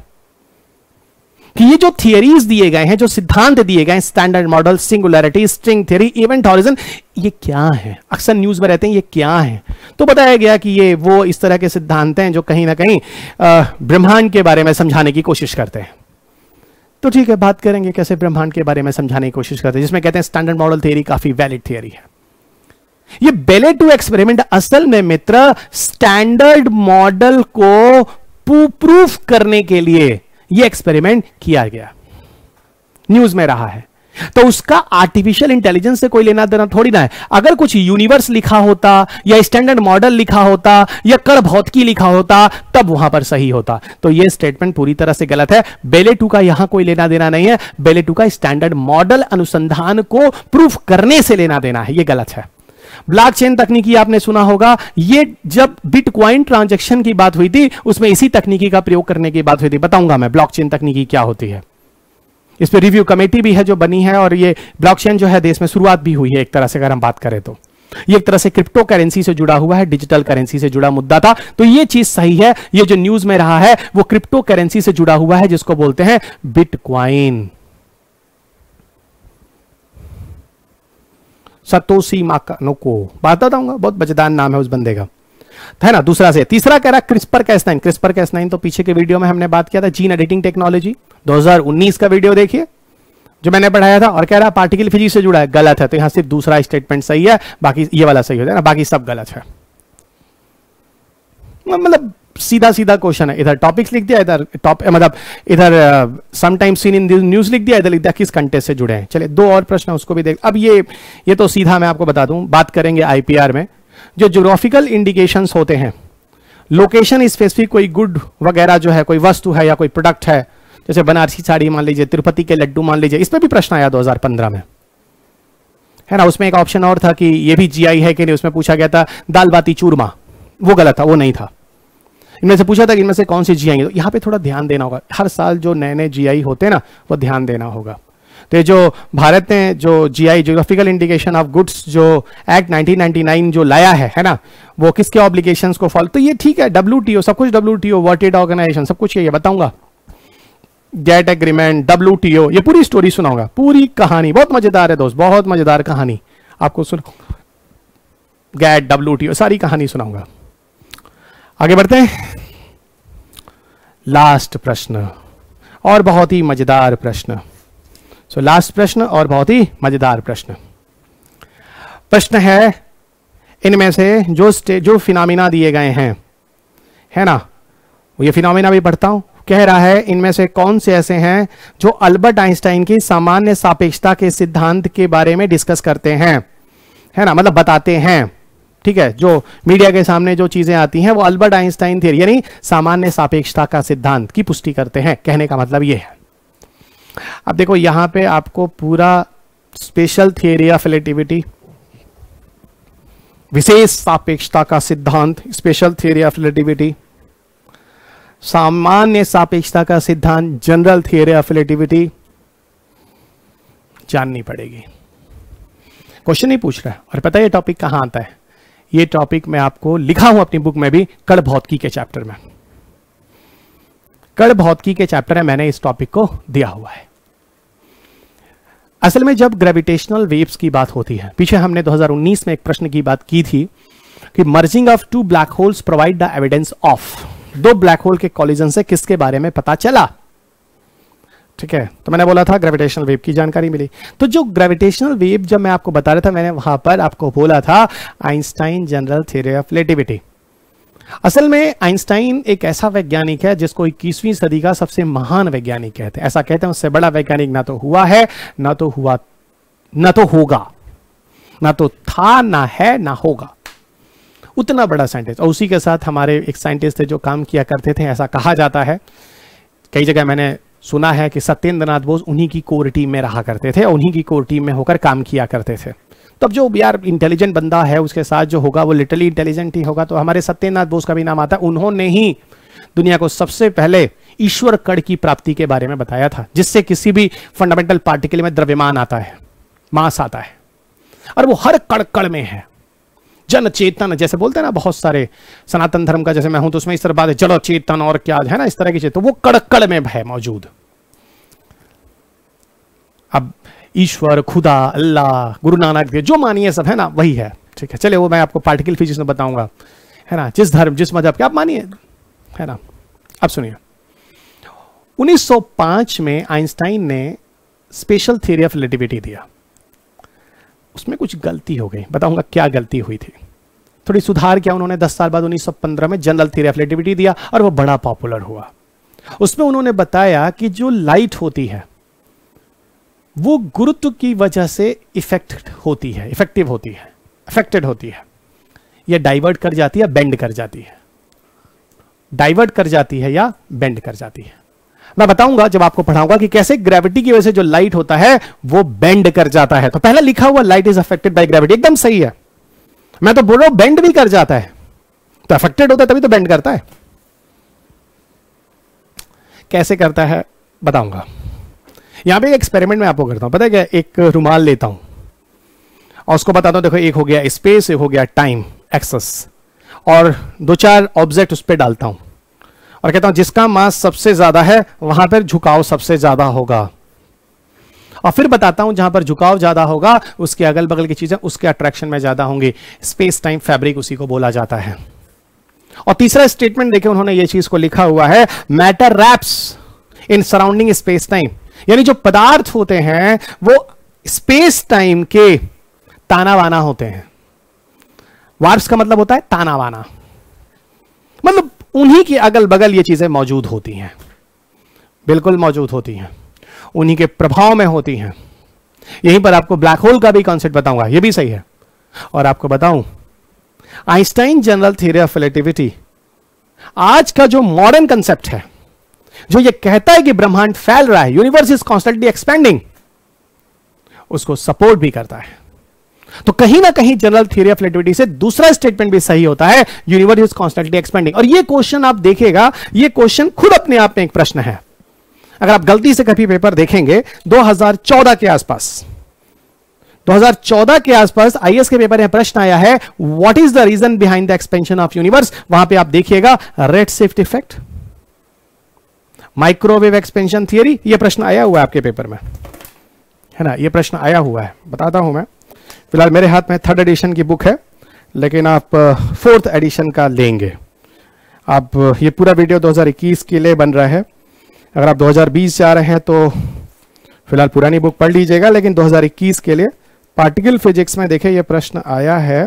कि ये जो थियरीज दिए गए हैं, जो सिद्धांत दिए गए हैं, standard model, singularity, string theory, event horizon, ये क्या है? अक्सर न्यूज में रहते हैं ये क्या है। तो बताया गया कि ये वो इस तरह के सिद्धांत हैं जो कहीं ना कहीं ब्रह्मांड के बारे में समझाने की कोशिश करते हैं। तो ठीक है, बात करेंगे कैसे ब्रह्मांड के बारे में समझाने की कोशिश करते हैं, जिसमें कहते हैं स्टैंडर्ड मॉडल थियरी काफी वैलिड थियरी है। ये बेले टू एक्सपेरिमेंट असल में मित्र स्टैंडर्ड मॉडल को प्रूफ करने के लिए ये एक्सपेरिमेंट किया गया। न्यूज में रहा है, तो उसका आर्टिफिशियल इंटेलिजेंस से कोई लेना देना थोड़ी ना है। अगर कुछ यूनिवर्स लिखा होता या स्टैंडर्ड मॉडल लिखा होता या कण भौतिकी लिखा होता तब वहां पर सही होता। तो यह स्टेटमेंट पूरी तरह से गलत है। बेले टू का यहां कोई लेना देना नहीं है। बेले टू का स्टैंडर्ड मॉडल अनुसंधान को प्रूफ करने से लेना देना है, यह गलत है। ब्लॉकचेन तकनीकी आपने सुना होगा, ये जब बिटकॉइन ट्रांजैक्शन की बात हुई थी उसमें इसी तकनीकी का प्रयोग करने की बात हुई थी। बताऊंगा मैं ब्लॉकचेन तकनीकी क्या होती है। इस पे रिव्यू कमेटी भी है जो बनी है, और ये ब्लॉकचेन जो है देश में शुरुआत भी हुई है एक तरह से अगर हम बात करें तो। ये एक तरह से क्रिप्टो करेंसी से जुड़ा हुआ है, डिजिटल करेंसी से जुड़ा मुद्दा था। तो ये चीज सही है। ये जो न्यूज में रहा है वो क्रिप्टो करेंसी से जुड़ा हुआ है जिसको बोलते हैं बिटकॉइन। सतोशी नाकामोटो बात बताऊंगा, बहुत मजेदार नाम है उस बंदे का, है ना। दूसरा से तीसरा कह रहा CRISPR Cas nine. CRISPR Cas nine तो पीछे के वीडियो में हमने बात किया था, जीन एडिटिंग टेक्नोलॉजी दो हज़ार उन्नीस का वीडियो देखिए जो मैंने पढ़ाया था। और कह रहा पार्टिकल फिजिक्स से जुड़ा है, गलत है। तो यहां सिर्फ दूसरा स्टेटमेंट सही है, बाकी ये वाला सही हो जाए ना, बाकी सब गलत है। मतलब सीधा सीधा क्वेश्चन है। इधर टॉपिक्स लिख दिया, इधर टॉप मतलब इधर समटाइम्स सीन इन न्यूज लिख दिया, इधर लिख दिया किस कंटेस्ट से जुड़े हैं। चलिए दो और प्रश्न उसको भी देख। अब ये ये तो सीधा मैं आपको बता दूं, बात करेंगे आईपीआर में जो ज्योग्राफिकल इंडिकेशंस होते हैं, लोकेशन स्पेसिफिक कोई गुड वगैरह जो है, कोई वस्तु है या कोई प्रोडक्ट है, जैसे बनारसी साड़ी मान लीजिए, तिरुपति के लड्डू मान लीजिए, इस पे भी प्रश्न आया दो हज़ार पंद्रह में, है ना। उसमें एक ऑप्शन और था कि ये भी जीआई है कि नहीं, उसमें पूछा गया था दाल बाती चूरमा, वो गलत था, वो नहीं था। इनमें से पूछा था कि इनमें से कौन सी जीआई है। यहाँ पे थोड़ा ध्यान देना होगा, हर साल जो नए नए जीआई होते हैं ना वो ध्यान देना होगा। तो जो भारत ने जो GI geographical indication of goods जो एक्ट नाइनटीन नाइंटी नाइन जो लाया है है ना, वो किसके ऑब्लिगेशंस को फॉलो, तो ये ठीक है, डब्ल्यूटीओ सब कुछ, डब्ल्यूटीओ वर्ल्ड ट्रेड ऑर्गेनाइजेशन सब कुछ, ये बताऊंगा, गेट एग्रीमेंट, डब्ल्यूटीओ, ये पूरी स्टोरी सुनाऊंगा, पूरी कहानी बहुत मजेदार है दोस्त, बहुत मजेदार कहानी आपको सुन, गेट डब्ल्यूटीओ सारी कहानी सुनाऊंगा। आगे बढ़ते हैं, लास्ट प्रश्न और बहुत ही मजेदार प्रश्न। सो लास्ट प्रश्न और बहुत ही मजेदार प्रश्न। प्रश्न है इनमें से जो जो फिनोमिना दिए गए हैं, है ना, ये फिनोमिना भी पढ़ता हूं। कह रहा है इनमें से कौन से ऐसे हैं जो अल्बर्ट आइंस्टाइन की सामान्य सापेक्षता के सिद्धांत के बारे में डिस्कस करते हैं, है ना, मतलब बताते हैं। ठीक है, जो मीडिया के सामने जो चीजें आती हैं वो अल्बर्ट आइंस्टाइन थ्योरी यानी सामान्य सापेक्षता का सिद्धांत की पुष्टि करते हैं। कहने का मतलब ये है। अब देखो यहां पे आपको पूरा स्पेशल थियरी ऑफ रिलेटिविटी, विशेष सापेक्षता का सिद्धांत, स्पेशल थियरी ऑफ रिलेटिविटी, सामान्य सापेक्षता का सिद्धांत, जनरल थियरी ऑफ रिलेटिविटी जाननी पड़ेगी। क्वेश्चन ही पूछ रहा है। और पता है ये टॉपिक कहां आता है? ये टॉपिक मैं आपको लिखा हूं अपनी बुक में भी, कण भौतिकी के चैप्टर में। कण भौतिकी के चैप्टर में मैंने इस टॉपिक को दिया हुआ है। असल में जब ग्रेविटेशनल वेव्स की बात होती है, पीछे हमने दो हज़ार उन्नीस में एक प्रश्न की बात की थी कि merging of two black holes provide the evidence of, दो ब्लैक होल के कॉलिजन से किसके बारे में पता चला। ठीक है, तो मैंने बोला था ग्रेविटेशनल वेव की जानकारी मिली। तो जो ग्रेविटेशनल वेव जब मैं आपको बता रहा था, मैंने वहां पर आपको बोला था Einstein general theory of relativity. असल में आइंस्टाइन एक ऐसा वैज्ञानिक है जिसको इक्कीसवीं सदी का सबसे महान वैज्ञानिक कहते हैं। ऐसा कहते हैं उससे बड़ा वैज्ञानिक ना तो हुआ है, ना तो हुआ, ना तो होगा, ना तो था, ना है, ना होगा। उतना बड़ा साइंटिस्ट। और उसी के साथ हमारे एक साइंटिस्ट थे जो काम किया करते थे, ऐसा कहा जाता है, कई जगह मैंने सुना है कि सत्येंद्र नाथ बोस उन्हीं की कोर टीम में रहा करते थे, उन्हीं की कोर टीम में होकर काम किया करते थे। तब जो यार इंटेलिजेंट बंदा है उसके साथ जो होगा वो लिटरली इंटेलिजेंट ही होगा। तो हमारे सत्येंद्र नाथ बोस का भी नाम आता है। उन्होंने ही दुनिया को सबसे पहले ईश्वर कण की प्राप्ति के बारे में बताया था, जिससे किसी भी फंडामेंटल पार्टिकल में द्रव्यमान आता है, मास आता है, और वो हर कण कण में है। जन चेतन जैसे बोलते हैं ना बहुत सारे सनातन धर्म का, जैसे मैं हूं तो उसमें इस तरह बात है, जड़ चेतन और क्या है ना, इस तरह की चीज, तो वो कण कण में है मौजूद। अब ईश्वर, खुदा, अल्लाह, गुरु नानक देव, जो मानिए सब है ना, वही है। ठीक है, चलिए वो मैं आपको पार्टिकल फिजिक्स में बताऊंगा, है ना, जिस धर्म जिस मजहब के आप मानिए, है ना। अब सुनिए, उन्नीस सौ पाँच में आइंस्टाइन ने स्पेशल थ्योरी ऑफ रिलेटिविटी दिया। उसमें कुछ गलती हो गई, बताऊंगा क्या गलती हुई थी। थोड़ी सुधार किया उन्होंने। दस साल बाद उन्नीस सौ पंद्रह में जनरल थ्योरी ऑफ रिलेटिविटी दिया और वो बड़ा पॉपुलर हुआ। उसमें उन्होंने बताया कि जो लाइट होती है वो गुरुत्व की वजह से इफेक्ट होती है, इफेक्टिव होती है, अफेक्टेड होती है, या डाइवर्ट कर जाती है, बेंड कर जाती है, डाइवर्ट कर जाती है या बेंड कर जाती है। मैं बताऊंगा जब आपको पढ़ाऊंगा कि कैसे ग्रेविटी की वजह से जो लाइट होता है वो बेंड कर जाता है। तो पहला लिखा हुआ light is affected by gravity एकदम सही है। मैं तो बोल रहा हूं बेंड भी कर जाता है, तो अफेक्टेड होता है तभी तो बेंड करता है। कैसे करता है बताऊंगा। यहां पे एक एक्सपेरिमेंट मैं आपको करता हूं, पता है क्या, एक रुमाल लेता हूं और उसको बताता हूं, देखो एक हो गया स्पेस, एक हो गया टाइम एक्सेस, और दो चार ऑब्जेक्ट उस पर डालता हूं और कहता हूं जिसका मास सबसे ज्यादा है वहां पर झुकाव सबसे ज्यादा होगा, और फिर बताता हूं जहां पर झुकाव ज्यादा होगा उसके अगल बगल की चीजें उसके अट्रैक्शन में ज्यादा होंगी। स्पेस टाइम फैब्रिक उसी को बोला जाता है। और तीसरा स्टेटमेंट देखें, उन्होंने ये चीज को लिखा हुआ है, matter wraps in surrounding space time, यानी जो पदार्थ होते हैं वो स्पेस टाइम के ताना बाना होते हैं। वार्प्स का मतलब होता है ताना बाना, मतलब उन्हीं के अगल बगल ये चीजें मौजूद होती हैं, बिल्कुल मौजूद होती हैं, उन्हीं के प्रभाव में होती हैं। यहीं पर आपको ब्लैक होल का भी कॉन्सेप्ट बताऊंगा, ये भी सही है। और आपको बताऊं Einstein general theory of relativity आज का जो मॉडर्न कंसेप्ट है, जो ये कहता है कि ब्रह्मांड फैल रहा है, यूनिवर्स इज कॉन्स्टेंटली एक्सपेंडिंग, उसको सपोर्ट भी करता है। तो कहीं ना कहीं जनरल थ्योरी ऑफ रिलेटिविटी से दूसरा स्टेटमेंट भी सही होता है, यूनिवर्स इज कॉन्स्टेंटली एक्सपेंडिंग। और ये क्वेश्चन आप देखिएगा, ये क्वेश्चन खुद अपने आप में एक प्रश्न है। अगर आप गलती से कभी पेपर देखेंगे दो हज़ार चौदह के आसपास, दो हज़ार चौदह के आसपास आईएएस के पेपर में प्रश्न आया है, what is the reason behind the expansion of universe. वहां पे आप देखिएगा red shift effect, microwave expansion theory, यह प्रश्न आया हुआ है आपके पेपर में, है ना, यह प्रश्न आया हुआ है। बताता हूं मैं, फिलहाल मेरे हाथ में थर्ड एडिशन की बुक है, लेकिन आप फोर्थ एडिशन का लेंगे। आप ये पूरा वीडियो दो हज़ार इक्कीस के लिए बन रहा है, अगर आप दो हज़ार बीस जा रहे हैं तो फिलहाल पुरानी बुक पढ़ लीजिएगा, लेकिन दो हज़ार इक्कीस के लिए पार्टिकल फिजिक्स में देखिए ये प्रश्न आया है।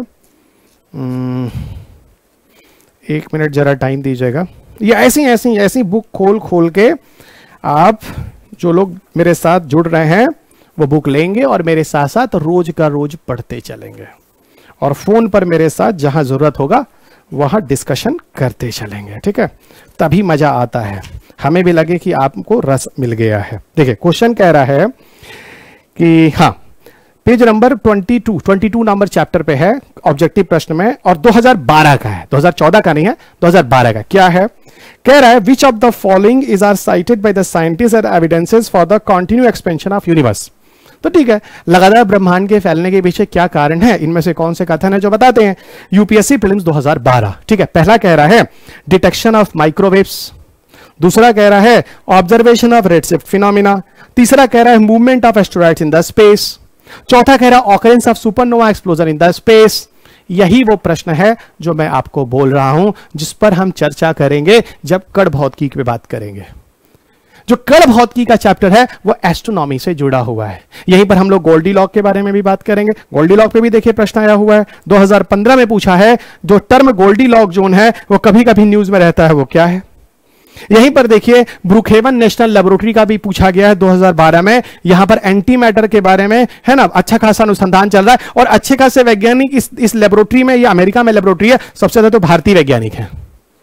एक मिनट जरा टाइम दीजिएगा। ये ऐसी ऐसी ऐसी बुक खोल खोल के आप जो लोग मेरे साथ जुड़ रहे हैं वो बुक लेंगे और मेरे साथ साथ रोज का रोज पढ़ते चलेंगे, और फोन पर मेरे साथ जहां जरूरत होगा वहां डिस्कशन करते चलेंगे, ठीक है, तभी मजा आता है, हमें भी लगे कि आपको रस मिल गया है। देखिए क्वेश्चन कह रहा है कि हाँ, पेज नंबर बाईस बाईस नंबर चैप्टर पे है ऑब्जेक्टिव प्रश्न में, और दो हज़ार बारह का है, दो हज़ार चौदह का नहीं है, दो हज़ार बारह का। क्या है, कह रहा है which of the following is are cited by the scientist and evidences for the continue expansion of universe. तो ठीक है, लगातार ब्रह्मांड के फैलने के पीछे क्या कारण है, इनमें से कौन से कथन है जो बताते हैं। यूपीएससी प्रीलिम्स दो हज़ार बारह, ठीक है। पहला कह रहा है डिटेक्शन ऑफ माइक्रोवेव्स, दूसरा कह रहा है ऑब्जर्वेशन ऑफ रेडशिफ्ट फिनोमिना, तीसरा कह रहा है movement of asteroids in the space, चौथा कह रहा है occurrence of supernova explosion in the space. यही वो प्रश्न है जो मैं आपको बोल रहा हूं, जिस पर हम चर्चा करेंगे जब कण भौतिकी की बात करेंगे। जो कण भौतिकी का चैप्टर है वो एस्ट्रोनॉमी से जुड़ा हुआ है। यहीं पर हम लोग गोल्डी लॉक के बारे में भी बात करेंगे। गोल्डी लॉक पे भी देखिए प्रश्न आया हुआ है, दो हज़ार पंद्रह में पूछा है। जो टर्म गोल्डी लॉक जोन है वो कभी कभी न्यूज में रहता है, वो क्या है। यहीं पर देखिए ब्रुकहेवन नेशनल लेबोरेटरी का भी पूछा गया है दो हज़ार बारह में। यहां पर एंटी मैटर के बारे में, है ना, अच्छा खासा अनुसंधान चल रहा है, और अच्छे खासे वैज्ञानिक इस इस लेबोरेटरी में, ये अमेरिका में लेबोरेटरी है, सबसे ज्यादा तो भारतीय वैज्ञानिक हैं।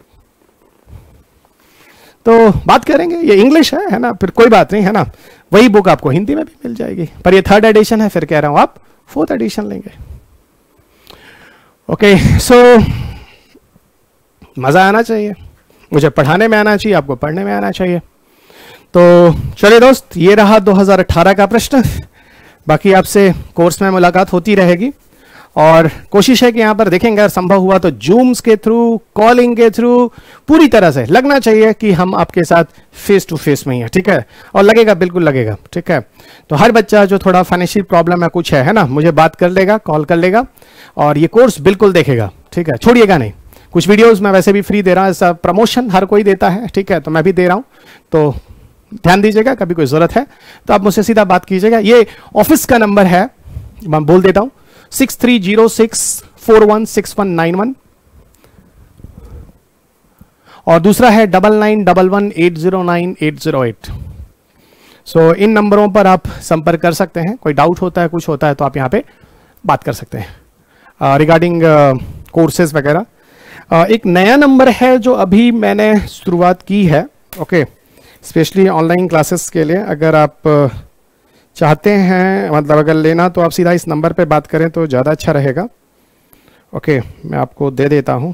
तो बात करेंगे, ये इंग्लिश है है ना, फिर कोई बात नहीं, है ना, वही बुक आपको हिंदी में भी मिल जाएगी, पर ये थर्ड एडिशन है, फिर कह रहा हूं आप फोर्थ एडिशन लेंगे। ओके, सो मजा आना चाहिए, मुझे पढ़ाने में आना चाहिए, आपको पढ़ने में आना चाहिए। तो चलिए दोस्त, ये रहा दो हज़ार अठारह का प्रश्न। बाकी आपसे कोर्स में मुलाकात होती रहेगी, और कोशिश है कि यहाँ पर देखेंगे अगर संभव हुआ तो जूम्स के थ्रू, कॉलिंग के थ्रू, पूरी तरह से लगना चाहिए कि हम आपके साथ फेस टू फेस में ही है, ठीक है, और लगेगा, बिल्कुल लगेगा, ठीक है। तो हर बच्चा जो थोड़ा फाइनेंशियल प्रॉब्लम है कुछ है है ना, मुझे बात कर लेगा, कॉल कर लेगा, और ये कोर्स बिल्कुल देखेगा, ठीक है, छोड़िएगा नहीं। कुछ वीडियोस मैं वैसे भी फ्री दे रहा हूँ, ऐसा प्रमोशन हर कोई देता है, ठीक है, तो मैं भी दे रहा हूँ, तो ध्यान दीजिएगा, कभी कोई जरूरत है तो आप मुझसे सीधा बात कीजिएगा। ये ऑफिस का नंबर है, मैं बोल देता हूँ, six three zero six four one six one nine one, और दूसरा है double nine double one eight zero nine eight zero eight. So so, इन नंबरों पर आप संपर्क कर सकते हैं। कोई डाउट होता है, कुछ होता है तो आप यहाँ पे बात कर सकते हैं रिगार्डिंग कोर्सेज वगैरह। uh, एक नया नंबर है जो अभी मैंने शुरुआत की है, ओके, स्पेशली ऑनलाइन क्लासेस के लिए। अगर आप uh, चाहते हैं, मतलब अगर लेना, तो आप सीधा इस नंबर पे बात करें तो ज़्यादा अच्छा रहेगा। ओके, मैं आपको दे देता हूँ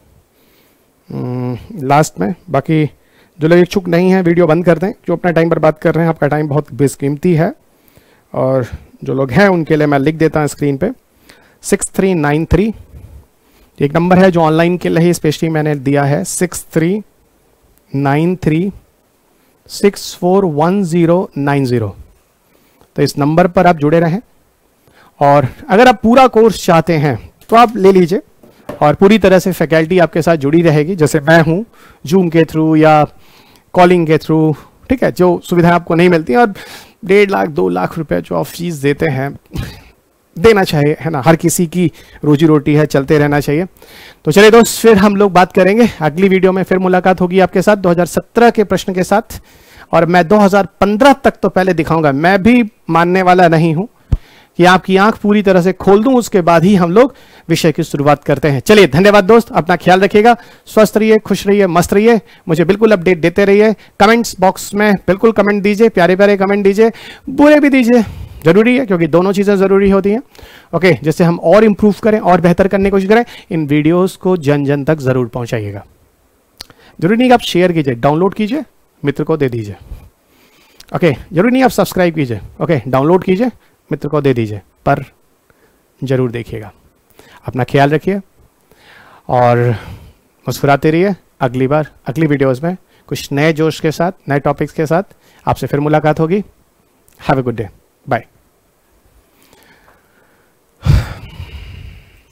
लास्ट में। बाकी जो लोग इच्छुक नहीं हैं वीडियो बंद कर दें, जो अपना टाइम पर बात कर रहे हैं, आपका टाइम बहुत बेशकीमती है। और जो लोग हैं उनके लिए मैं लिख देता हूँ स्क्रीन पे, सिक्स थ्री नाइन थ्री एक नंबर है जो ऑनलाइन के लिए स्पेशली मैंने दिया है, six three nine three six four one zero nine zero. तो इस नंबर पर आप जुड़े रहें, और अगर आप पूरा कोर्स चाहते हैं तो आप ले लीजिए, और पूरी तरह से फैकल्टी आपके साथ जुड़ी रहेगी, जैसे मैं हूँ, जूम के थ्रू या कॉलिंग के थ्रू, ठीक है, जो सुविधाएं आपको नहीं मिलती। और डेढ़ लाख दो लाख रुपए जो आप फीस देते हैं, देना चाहिए, है ना, हर किसी की रोजी रोटी है, चलते रहना चाहिए। तो चलिए दोस्त, फिर हम लोग बात करेंगे अगली वीडियो में, फिर मुलाकात होगी आपके साथ दो हज़ार सत्रह के प्रश्न के साथ। और मैं दो हज़ार पंद्रह तक तो पहले दिखाऊंगा, मैं भी मानने वाला नहीं हूं कि आपकी आंख पूरी तरह से खोल दूं, उसके बाद ही हम लोग विषय की शुरुआत करते हैं। चलिए, धन्यवाद दोस्त, अपना ख्याल रखिएगा, स्वस्थ रहिए, खुश रहिए, मस्त रहिए, मुझे बिल्कुल अपडेट देते रहिए। कमेंट्स बॉक्स में बिल्कुल कमेंट दीजिए, प्यारे प्यारे कमेंट दीजिए, बुरे भी दीजिए, जरूरी है, क्योंकि दोनों चीज़ें ज़रूरी होती हैं। ओके, जिससे हम और इंप्रूव करें और बेहतर करने की कोशिश करें। इन वीडियोज़ को जन जन तक ज़रूर पहुँचाइएगा। जरूरी नहीं कि आप शेयर कीजिए, डाउनलोड कीजिए, मित्र को दे दीजिए। ओके okay, जरूरी नहीं आप सब्सक्राइब कीजिए, ओके okay, डाउनलोड कीजिए, मित्र को दे दीजिए, पर जरूर देखिएगा। अपना ख्याल रखिए और मुस्कुराते रहिए। अगली बार अगली वीडियोस में कुछ नए जोश के साथ, नए टॉपिक्स के साथ आपसे फिर मुलाकात होगी। Have a good day, bye.